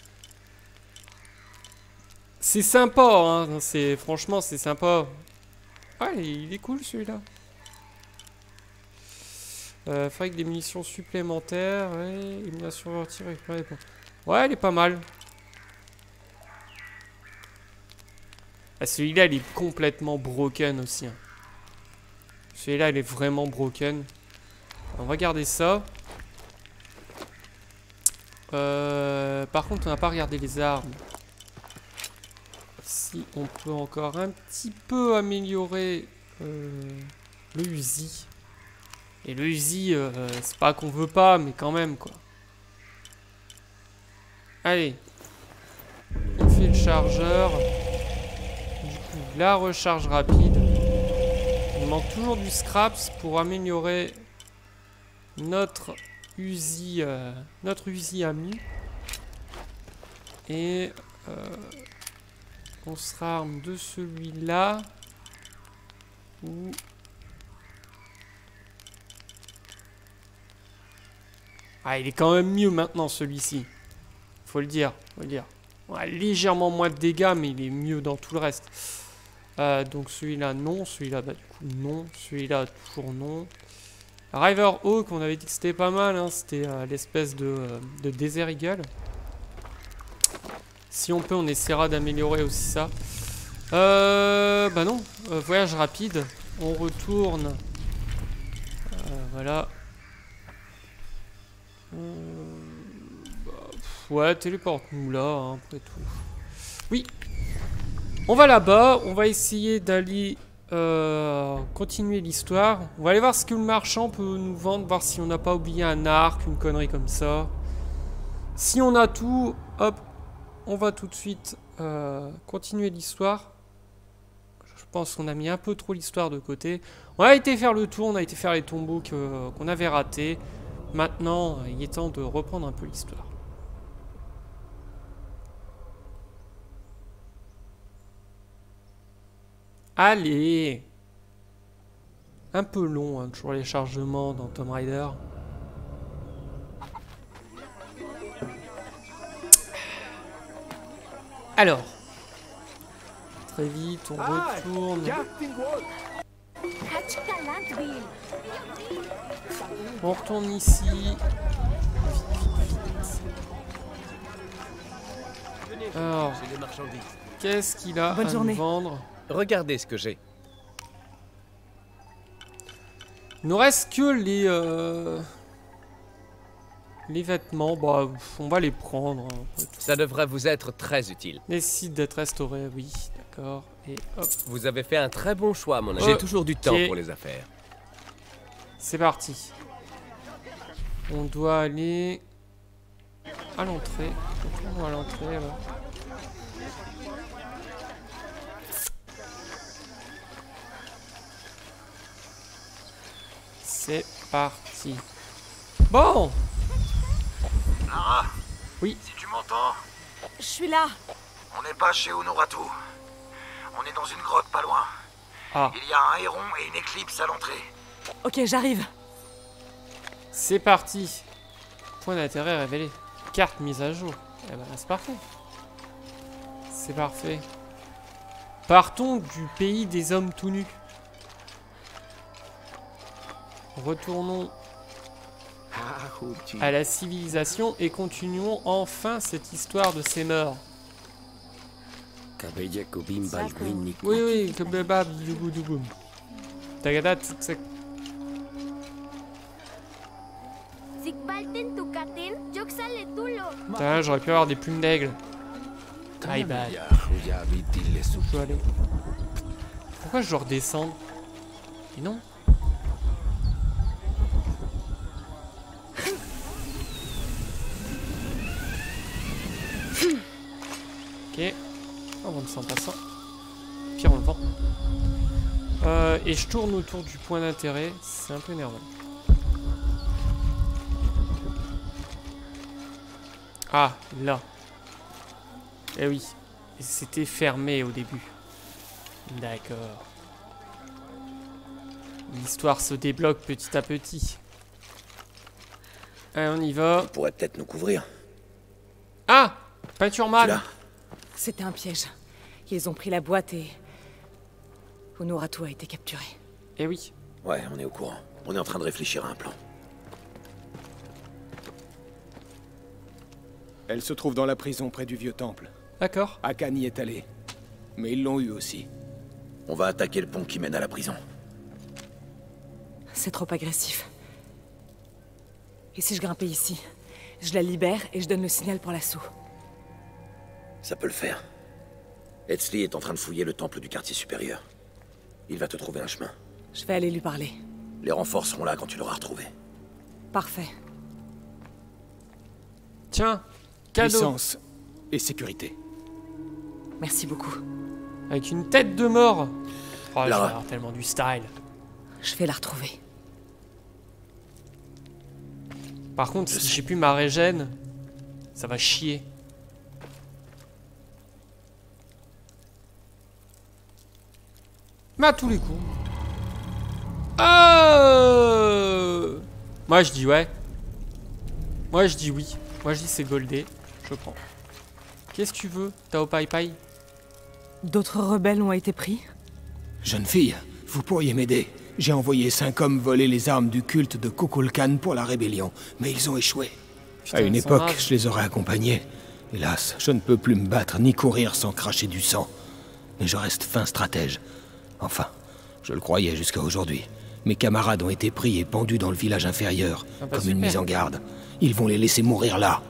C'est sympa, hein. C'est, franchement, c'est sympa. Ah, il est cool celui-là. Euh, fabrique des munitions supplémentaires. Ouais, élimination vertige, récupérer des points. Ouais, elle est pas mal. Ah, celui-là, il est complètement broken aussi. Hein. Celui-là, il est vraiment broken. On va garder ça. Euh, par contre, on n'a pas regardé les armes. Si on peut encore un petit peu améliorer euh, le Uzi. Et le Uzi, euh, c'est pas qu'on veut pas, mais quand même, quoi. Allez. On fait le chargeur. Du coup, la recharge rapide. Il manque toujours du scraps pour améliorer notre Uzi, euh, notre Uzi ami. Et euh, on se rarme de celui-là. Ou ah, il est quand même mieux maintenant celui-ci. Faut le dire, faut le dire. Ouais, légèrement moins de dégâts, mais il est mieux dans tout le reste. Euh, donc celui-là non, celui-là bah du coup non, celui-là toujours non. River Hawk, on avait dit que c'était pas mal, hein, c'était euh, l'espèce de, euh, de Desert Eagle. Si on peut, on essaiera d'améliorer aussi ça. Euh, bah non, euh, voyage rapide, on retourne. Euh, voilà. Euh, bah, pff, ouais, téléporte-nous là, hein, après tout. Oui, on va là-bas, on va essayer d'aller... Euh, continuer l'histoire. On va aller voir ce que le marchand peut nous vendre, voir si on n'a pas oublié un arc, une connerie comme ça. Si on a tout, hop, on va tout de suite euh, continuer l'histoire. Je pense qu'on a mis un peu trop l'histoire de côté. On a été faire le tour, on a été faire les tombeaux que, qu'on avait ratés. Maintenant, il est temps de reprendre un peu l'histoire. Allez! Un peu long, hein, toujours les chargements dans Tomb Raider. Alors. Très vite, on retourne. On retourne ici. Vite, vite, vite. Alors, J'ai des marchandises. qu'est-ce qu'il a Bonne à journée. nous vendre? Regardez ce que j'ai. Il nous reste que les... Euh... Les vêtements, bah, on va les prendre. Hein, après tout. Ça devrait vous être très utile. Nécessite d'être restauré, oui, d'accord. Et hop, Vous avez fait un très bon choix, mon ami. Oh, J'ai toujours du temps ok. pour les affaires. c'est parti. On doit aller à l'entrée. Retournons à l'entrée, alors. C'est parti. Bon! Lara, Oui. si tu m'entends, Je suis là. on n'est pas chez Honoratu. On est dans une grotte pas loin. Ah, Il y a un héron et une éclipse à l'entrée. Ok, j'arrive. c'est parti. Point d'intérêt révélé. Carte mise à jour. Eh ben, c'est parfait. C'est parfait. Partons du pays des hommes tout nus. Retournons à la civilisation et continuons enfin cette histoire de ces morts. Oui, oui, que bebab, dougou, dougou. Tagada, tsak, tsak. Putain, j'aurais pu avoir des plumes d'aigle. Aïe, bah. Où je dois aller? Pourquoi je dois redescendre? Et non. Ok. On va en passant. Pire, on le vend. Euh, et je tourne autour du point d'intérêt. C'est un peu énervant. Ah, là. Eh oui. Et c'était fermé au début. D'accord. L'histoire se débloque petit à petit. Allez, on y va. On pourrait peut-être nous couvrir. Ah! Peinture Tu mal. l'as? C'était un piège. Ils ont pris la boîte et... Honoratu a été capturé. Eh oui. Ouais, on est au courant. On est en train de réfléchir à un plan. Elle se trouve dans la prison près du vieux temple. D'accord. Akan y est allé. Mais ils l'ont eu aussi. On va attaquer le pont qui mène à la prison. C'est trop agressif. Et si je grimpais ici? Je la libère et je donne le signal pour l'assaut. Ça peut le faire. Etzli est en train de fouiller le temple du quartier supérieur. Il va te trouver un chemin. Je vais aller lui parler. Les renforts seront là quand tu l'auras retrouvé. Parfait. Tiens, cadeau. Puissance et sécurité. Merci beaucoup. Avec une tête de mort. Oh, je vais Lara. avoir tellement du style. Je vais la retrouver. Par contre, si j'ai plus ma régène, ça va chier. Mais à tous les coups. Oh, moi je dis ouais. Moi je dis oui. Moi je dis c'est goldé. Je prends. Qu'est-ce que tu veux, Tao Pai Pai? D'autres rebelles ont été pris? Jeune fille, vous pourriez m'aider. J'ai envoyé cinq hommes voler les armes du culte de Kukulkan pour la rébellion, mais ils ont échoué. Putain, À une ils sont époque, rares. je les aurais accompagnés. Hélas, je ne peux plus me battre ni courir sans cracher du sang. Mais je reste fin stratège. Enfin, je le croyais jusqu'à aujourd'hui. Mes camarades ont été pris et pendus dans le village inférieur, Ah bah comme une super. mise en garde. Ils vont les laisser mourir là.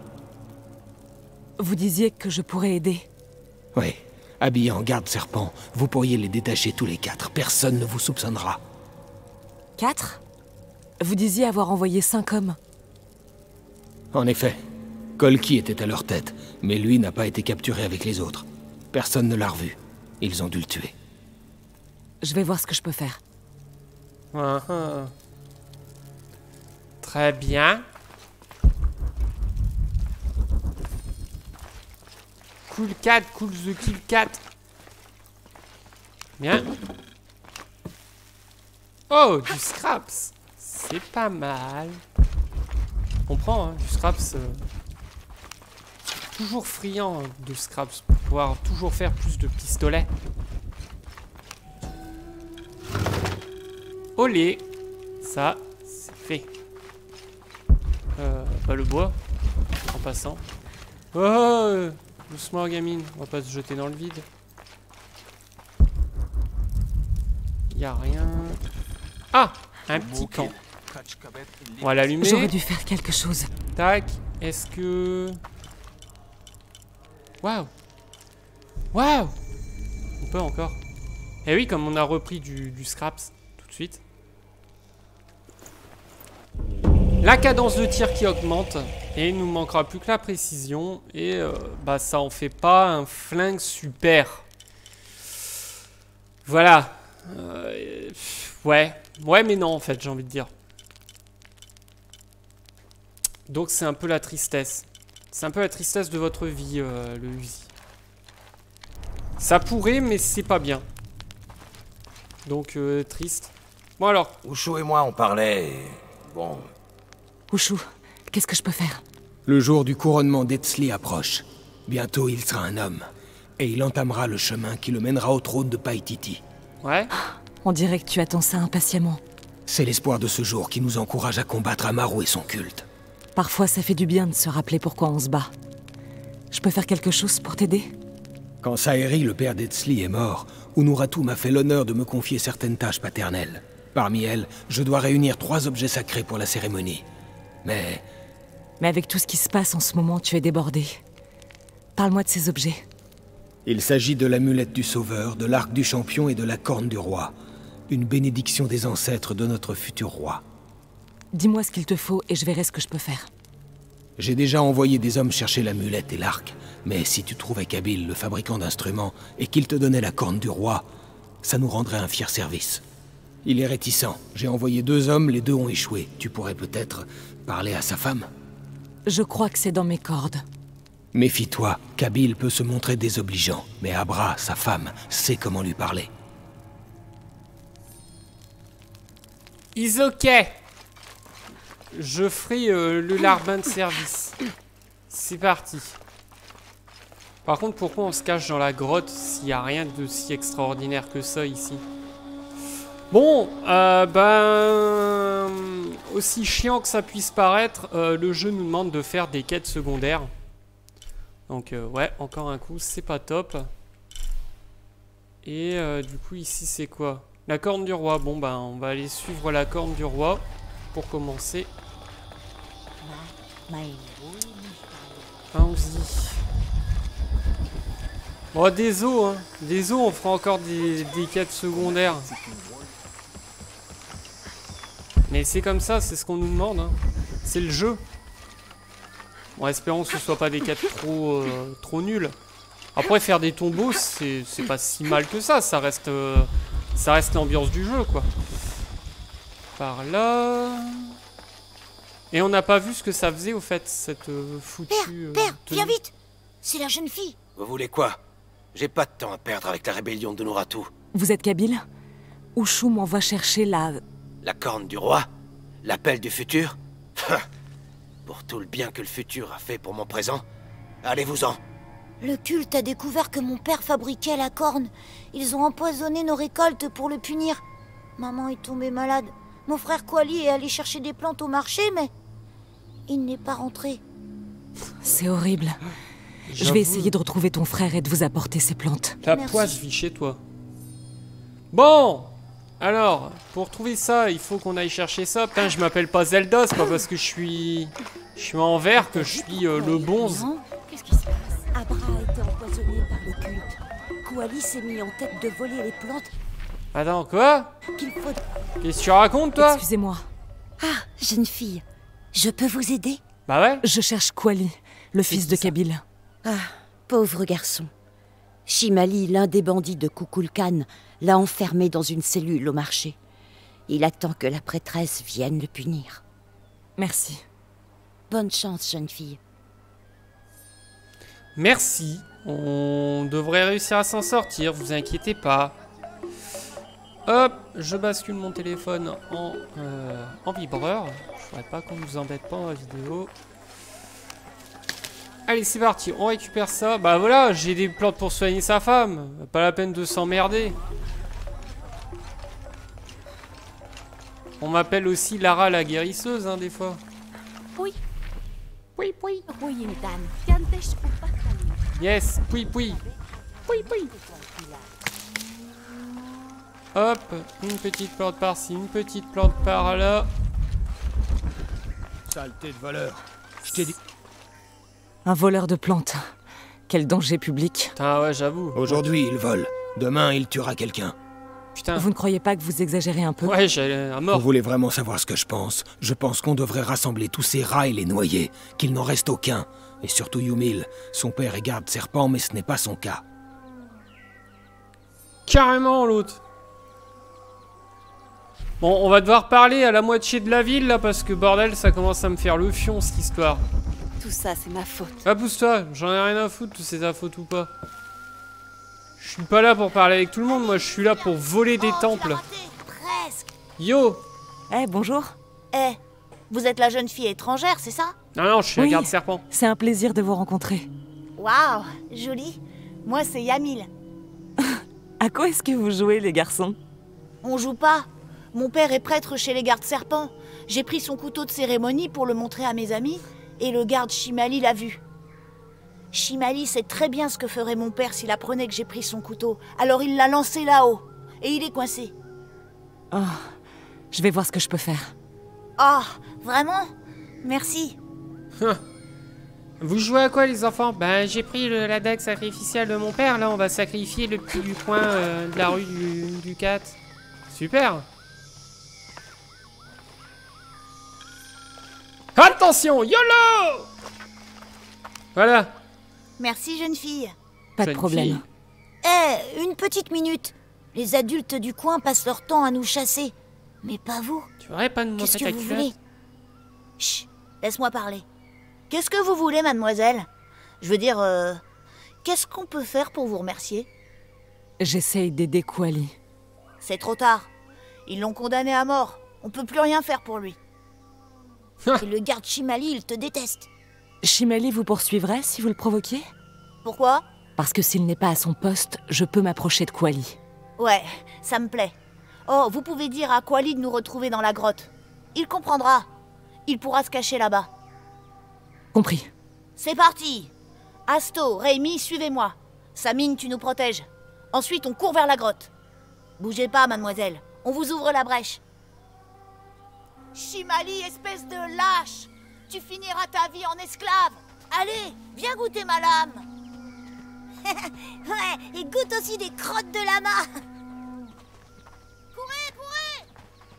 Vous disiez que je pourrais aider. Oui, habillés en garde-serpent, vous pourriez les détacher tous les quatre. Personne ne vous soupçonnera. Quatre? Vous disiez avoir envoyé cinq hommes. En effet, Kolki était à leur tête, mais lui n'a pas été capturé avec les autres. Personne ne l'a revu. Ils ont dû le tuer. Je vais voir ce que je peux faire. Ah, ah. Très bien. Cool cat, cool the kill cat. Bien. Oh, du scraps. C'est pas mal. On prend, hein, du scraps. euh, Toujours friand hein, de scraps pour pouvoir toujours faire plus de pistolets. Olé. Ça, c'est fait. Euh, bah le bois, en passant. Oh, doucement, gamine. On va pas se jeter dans le vide. Y a rien. Ah, un petit camp. On va l'allumer. J'aurais dû faire quelque chose. Tac. Est-ce que... Waouh. Waouh. On peut encore. Eh oui, comme on a repris du, du scraps tout de suite. La cadence de tir qui augmente. Et il nous manquera plus que la précision. Et euh, bah ça en fait pas un flingue super. Voilà. Euh, ouais. Ouais mais non en fait j'ai envie de dire. Donc c'est un peu la tristesse. C'est un peu la tristesse de votre vie euh, le Uzi. Ça pourrait mais c'est pas bien. Donc euh, triste. Bon alors. Ushu et moi on parlait... et... Bon... Ushu, qu'est-ce que je peux faire? Le jour du couronnement d'Etzli approche. Bientôt il sera un homme. Et il entamera le chemin qui le mènera au trône de Paititi. Ouais. On dirait que tu attends ça impatiemment. C'est l'espoir de ce jour qui nous encourage à combattre Amaru et son culte. Parfois ça fait du bien de se rappeler pourquoi on se bat. Je peux faire quelque chose pour t'aider? Quand Saeri, le père d'Etzli, est mort, Unuratu m'a fait l'honneur de me confier certaines tâches paternelles. Parmi elles, je dois réunir trois objets sacrés pour la cérémonie. Mais... Mais avec tout ce qui se passe en ce moment, tu es débordé. Parle-moi de ces objets. Il s'agit de l'amulette du Sauveur, de l'arc du champion et de la corne du roi. Une bénédiction des ancêtres de notre futur roi. Dis-moi ce qu'il te faut et je verrai ce que je peux faire. J'ai déjà envoyé des hommes chercher l'amulette et l'arc, mais si tu trouvais Kabil, le fabricant d'instruments, et qu'il te donnait la corne du roi, ça nous rendrait un fier service. Il est réticent. J'ai envoyé deux hommes, les deux ont échoué. Tu pourrais peut-être parler à sa femme? Je crois que c'est dans mes cordes. Méfie-toi, Kabil peut se montrer désobligeant, mais Abra, sa femme, sait comment lui parler. Is ok. Je ferai euh, le larbin de service. C'est parti. Par contre, pourquoi on se cache dans la grotte s'il n'y a rien de si extraordinaire que ça ici? Bon, euh, ben... aussi chiant que ça puisse paraître, euh, le jeu nous demande de faire des quêtes secondaires. Donc euh, ouais, encore un coup, c'est pas top. Et euh, du coup ici c'est quoi? La corne du roi. Bon ben on va aller suivre la corne du roi pour commencer. Allons-y. Bon, des os, hein. Des os, on fera encore des, des quêtes secondaires. Mais c'est comme ça, c'est ce qu'on nous demande. Hein. C'est le jeu. Bon, espérons que ce soit pas des quêtes trop, euh, trop nulles. Après, faire des tombeaux, c'est pas si mal que ça. Ça reste, euh, ça reste l'ambiance du jeu, quoi. Par là... Et on n'a pas vu ce que ça faisait, au fait, cette euh, foutue... Père, père, euh, viens vite! C'est la jeune fille. Vous voulez quoi? J'ai pas de temps à perdre avec la rébellion de Unuratu. Vous êtes Kabil? Ushu m'envoie chercher la... La corne du roi? L'appel du futur? Pour tout le bien que le futur a fait pour mon présent, allez-vous-en. Le culte a découvert que mon père fabriquait la corne. Ils ont empoisonné nos récoltes pour le punir. Maman est tombée malade. Mon frère Kuali est allé chercher des plantes au marché, mais... il n'est pas rentré. C'est horrible. Je vais essayer de retrouver ton frère et de vous apporter ces plantes. La poisse vit chez toi. Bon, alors, pour trouver ça, il faut qu'on aille chercher ça. Putain, je m'appelle pas Zelda, c'est pas parce que je suis... Je suis en vert que je suis euh, le bonze. Qu'est-ce qui se passe? Abra a été empoisonné par le culte. Kuali s'est mis en tête de voler les plantes. Attends, quoi? Qu'il faut... Qu'est-ce que tu racontes, toi? Excusez-moi. Ah, jeune fille, je peux vous aider? Bah ouais. Je cherche Kuali, le fils de Kabil. Ah, pauvre garçon. Shimali, l'un des bandits de Kukulkan, l'a enfermé dans une cellule au marché. Il attend que la prêtresse vienne le punir. Merci. Bonne chance, jeune fille. Merci. On devrait réussir à s'en sortir, vous inquiétez pas. Hop, je bascule mon téléphone en, euh, en vibreur. Je voudrais pas qu'on nous embête pas en vidéo. Allez, c'est parti, on récupère ça. Bah voilà, j'ai des plantes pour soigner sa femme. Pas la peine de s'emmerder. On m'appelle aussi Lara la guérisseuse, hein, des fois. Oui. Oui, oui. Oui, Intan. Yantesh Upakali. Yes, puis, puis. Puis, puis. Hop, une petite plante par-ci, une petite plante par-là. Saleté de voleur. Je t'ai dit... Un voleur de plantes. Quel danger public. Putain, ouais, j'avoue. Aujourd'hui, il vole. Demain, il tuera quelqu'un. Putain. Vous ne croyez pas que vous exagérez un peu? Ouais, j'ai un mort. Vous voulez vraiment savoir ce que je pense? Je pense qu'on devrait rassembler tous ces rats et les noyer, qu'il n'en reste aucun. Et surtout Yumil. Son père est garde-serpent, mais ce n'est pas son cas. Carrément, l'autre. Bon, on va devoir parler à la moitié de la ville, là, parce que, bordel, ça commence à me faire le fion, cette histoire. Tout ça, c'est ma faute. Ah, pousse-toi, j'en ai rien à foutre, tout c'est ta faute ou pas. Je suis pas là pour parler avec tout le monde, moi, je suis là pour voler des temples. Presque. Yo! Eh, bonjour. Eh, vous êtes la jeune fille étrangère, c'est ça? Non, non, je suis Oui. la garde-serpent. C'est un plaisir de vous rencontrer. Waouh, joli. Moi, c'est Yamil. À quoi est-ce que vous jouez, les garçons? On joue pas. Mon père est prêtre chez les gardes-serpents. J'ai pris son couteau de cérémonie pour le montrer à mes amis, et le garde Shimali l'a vu. Shimali sait très bien ce que ferait mon père s'il apprenait que j'ai pris son couteau. Alors il l'a lancé là-haut, et il est coincé. Oh, je vais voir ce que je peux faire. Ah, vraiment? Merci. Vous jouez à quoi, les enfants? Ben, j'ai pris le- la dague sacrificielle de mon père, là, on va sacrifier le petit du coin euh, de la rue du, du quatre. Super! Attention, YOLO! Voilà. Merci, jeune fille. Pas de Jeune problème. fille. Eh, une petite minute. Les adultes du coin passent leur temps à nous chasser. Mais pas vous. Tu voudrais pas nous Qu'est-ce montrer que ta vous culotte? voulez? Chut, laisse-moi parler. Qu'est-ce que vous voulez, mademoiselle? Je veux dire, euh, qu'est-ce qu'on peut faire pour vous remercier? J'essaye d'aider Kuali. C'est trop tard. Ils l'ont condamné à mort. On peut plus rien faire pour lui. Et le garde Shimali, il te déteste. Shimali vous poursuivrait si vous le provoquiez? Pourquoi? Parce que s'il n'est pas à son poste, je peux m'approcher de Kuali. Ouais, ça me plaît. Oh, vous pouvez dire à Kuali de nous retrouver dans la grotte. Il comprendra. Il pourra se cacher là-bas. Compris. C'est parti. Asto, Rémi, suivez-moi. Samine, tu nous protèges. Ensuite, on court vers la grotte. Bougez pas, mademoiselle. On vous ouvre la brèche. Shimali, espèce de lâche! Tu finiras ta vie en esclave! Allez, viens goûter ma lame! Ouais, et goûte aussi des crottes de lama! Courez, courez!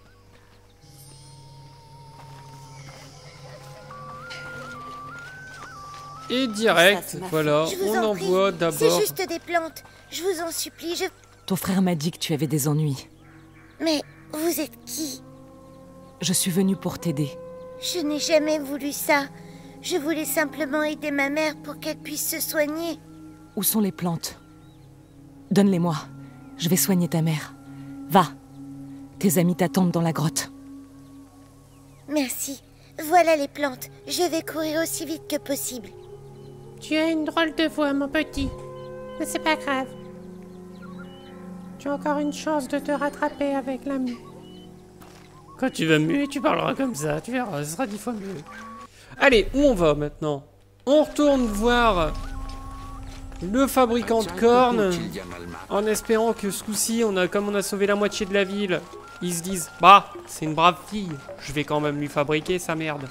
Et direct, Ça, c'est ma voilà, Je vous on en prie, envoie c'est d'abord... juste des plantes. Je vous en supplie, je... Ton frère m'a dit que tu avais des ennuis. Mais vous êtes qui? Je suis venue pour t'aider. Je n'ai jamais voulu ça. Je voulais simplement aider ma mère pour qu'elle puisse se soigner. Où sont les plantes? Donne-les-moi. Je vais soigner ta mère. Va. Tes amis t'attendent dans la grotte. Merci. Voilà les plantes. Je vais courir aussi vite que possible. Tu as une drôle de voix, mon petit. Mais c'est pas grave. Tu as encore une chance de te rattraper avec la mue. Quand tu vas muer, tu parleras comme ça. Tu verras, ce sera dix fois mieux. Allez, où on va maintenant? On retourne voir le fabricant de cornes. En espérant que ce coup-ci, on a, comme on a sauvé la moitié de la ville, ils se disent, bah, c'est une brave fille. Je vais quand même lui fabriquer sa merde.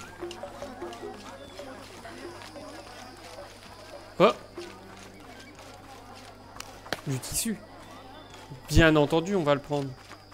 Oh! Du tissu. Bien entendu, on va le prendre.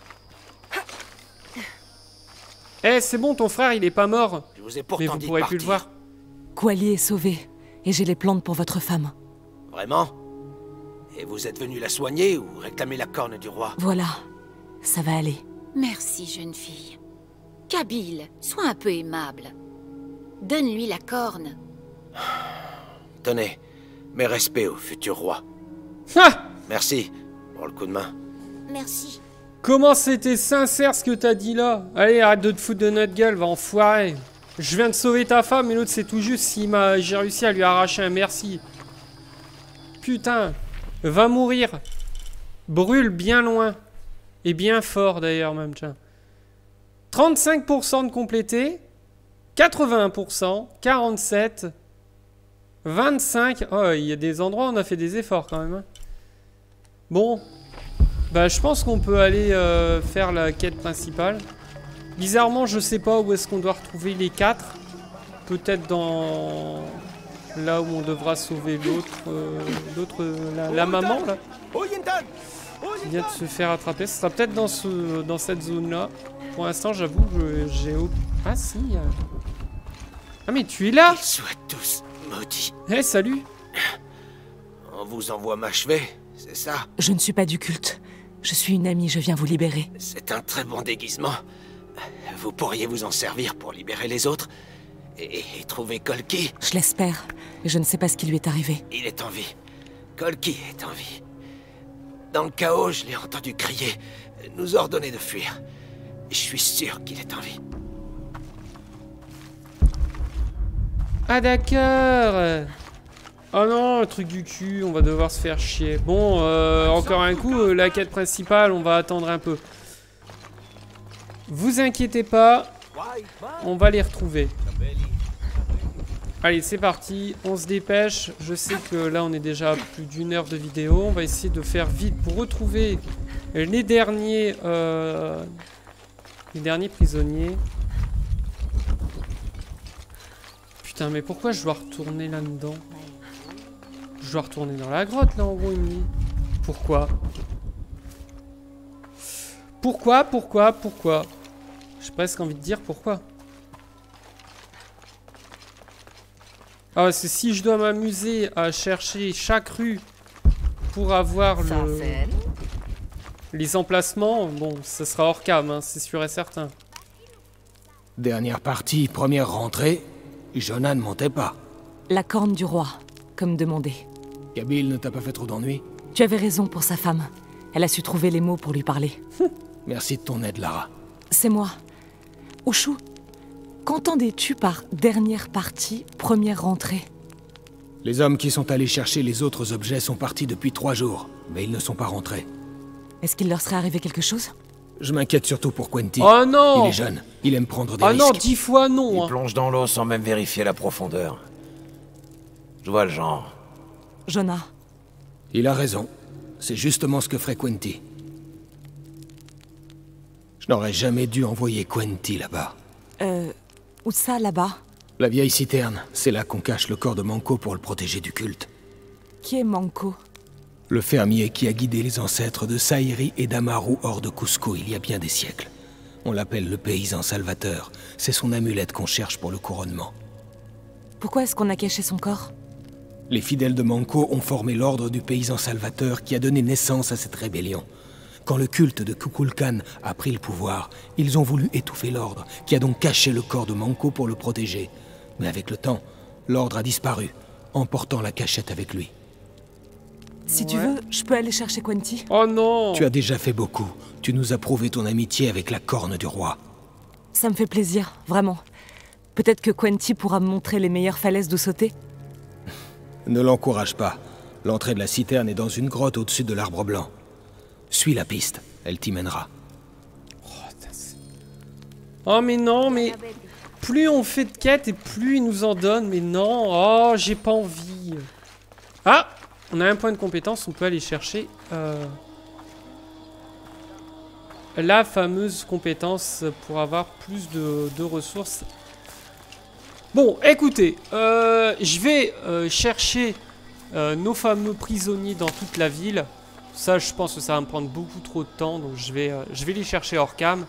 Eh, c'est bon, ton frère, il est pas mort. Je vous ai Mais pourtant vous dit de pourrez plus le partir. voir. Kuali est sauvé. Et j'ai les plantes pour votre femme. Vraiment? Et vous êtes venu la soigner ou réclamer la corne du roi? Voilà. Ça va aller. Merci, jeune fille. Kabyle, sois un peu aimable. Donne-lui la corne. Tenez, mes respects au futur roi. Ah! Merci pour le coup de main. Merci. Comment c'était sincère ce que t'as dit là? Allez, arrête de te foutre de notre gueule, va enfoirer. Je viens de sauver ta femme et l'autre c'est tout juste si m'a... j'ai réussi à lui arracher un merci. Putain, va mourir. Brûle bien loin. Et bien fort d'ailleurs même, tiens. trente-cinq pour cent de complété. quatre-vingt-un pour cent. quarante-sept. vingt-cinq. Oh, il y a des endroits où on a fait des efforts quand même. Hein. Bon. Bah, je pense qu'on peut aller euh, faire la quête principale. Bizarrement, je sais pas où est-ce qu'on doit retrouver les quatre. Peut-être dans... là où on devra sauver l'autre... Euh, l'autre... La, la maman, là. Qui vient de se faire attraper. Ce sera peut-être dans, ce, dans cette zone-là. Pour l'instant, j'avoue que j'ai... Ah, si. Ah, mais tu es là. Qu'ils soient tous maudits. Eh, hey, salut. On vous envoie m'achever, c'est ça? Je ne suis pas du culte. Je suis une amie, je viens vous libérer. C'est un très bon déguisement. Vous pourriez vous en servir pour libérer les autres et, et trouver Kolki. Je l'espère, mais je ne sais pas ce qui lui est arrivé. Il est en vie. Kolki est en vie. Dans le chaos, je l'ai entendu crier, nous ordonner de fuir. Je suis sûr qu'il est en vie. Ah d'accord. Oh non, le truc du cul, on va devoir se faire chier. Bon, euh, encore un coup, euh, la quête principale, on va attendre un peu. Vous inquiétez pas, on va les retrouver. Allez, c'est parti, on se dépêche. Je sais que là, on est déjà à plus d'une heure de vidéo. On va essayer de faire vite pour retrouver les derniers, euh, les derniers prisonniers. Putain, mais pourquoi je dois retourner là-dedans? Je dois retourner dans la grotte, là, en gros, il me dit. Pourquoi? Pourquoi, pourquoi, pourquoi? J'ai presque envie de dire pourquoi. Ah, parce que si je dois m'amuser à chercher chaque rue pour avoir le... les emplacements, bon, ça sera hors cam, hein, c'est sûr et certain. Dernière partie, première rentrée, Jonah ne montait pas. La corne du roi, comme demandé. Kabyl ne t'a pas fait trop d'ennuis? Tu avais raison pour sa femme. Elle a su trouver les mots pour lui parler. Merci de ton aide, Lara. C'est moi. Ushu, qu'entendais-tu par dernière partie, première rentrée? Les hommes qui sont allés chercher les autres objets sont partis depuis trois jours, mais ils ne sont pas rentrés. Est-ce qu'il leur serait arrivé quelque chose? Je m'inquiète surtout pour Quentin. Oh non! Il est jeune, il aime prendre des oh risques. Oh non, dix fois non! Il hein. plonge dans l'eau sans même vérifier la profondeur. Je vois le genre. Jonah. Il a raison. C'est justement ce que ferait Quentin. Je n'aurais jamais dû envoyer Quentin là-bas. Euh... Où ça, là-bas? La vieille citerne. C'est là qu'on cache le corps de Manko pour le protéger du culte. Qui est Manko? Le fermier qui a guidé les ancêtres de Saïri et d'Amaru hors de Cusco il y a bien des siècles. On l'appelle le paysan salvateur. C'est son amulette qu'on cherche pour le couronnement. Pourquoi est-ce qu'on a caché son corps? Les fidèles de Manko ont formé l'ordre du paysan salvateur qui a donné naissance à cette rébellion. Quand le culte de Kukulkan a pris le pouvoir, ils ont voulu étouffer l'ordre, qui a donc caché le corps de Manko pour le protéger. Mais avec le temps, l'ordre a disparu, emportant la cachette avec lui. Si tu veux, je peux aller chercher Quentin. Oh non! Tu as déjà fait beaucoup. Tu nous as prouvé ton amitié avec la corne du roi. Ça me fait plaisir, vraiment. Peut-être que Quentin pourra me montrer les meilleures falaises d'où sauter. Ne l'encourage pas. L'entrée de la citerne est dans une grotte au-dessus de l'arbre blanc. Suis la piste, elle t'y mènera. Oh mais non, mais... Plus on fait de quêtes et plus ils nous en donnent, mais non. Oh, j'ai pas envie. Ah! On a un point de compétence, on peut aller chercher... Euh, la fameuse compétence pour avoir plus de, de ressources. Bon, écoutez, euh, je vais euh, chercher euh, nos fameux prisonniers dans toute la ville. Ça, je pense que ça va me prendre beaucoup trop de temps, donc je vais, euh, je vais les chercher hors cam.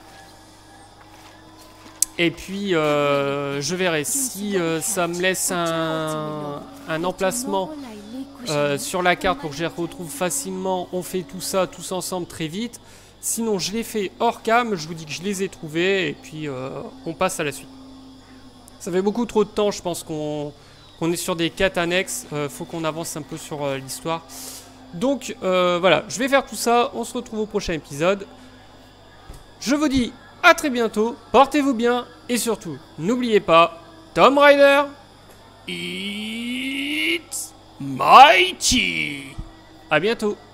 Et puis, euh, je verrai si euh, ça me laisse un, un emplacement euh, sur la carte pour que je les retrouve facilement. On fait tout ça tous ensemble très vite. Sinon, je les fais hors cam, je vous dis que je les ai trouvés, et puis euh, on passe à la suite. Ça fait beaucoup trop de temps, je pense qu'on qu'on est sur des quêtes annexes. Euh, faut qu'on avance un peu sur euh, l'histoire. Donc, euh, voilà, je vais faire tout ça. On se retrouve au prochain épisode. Je vous dis à très bientôt. Portez-vous bien. Et surtout, n'oubliez pas, Tomb Raider, it's mighty. À bientôt.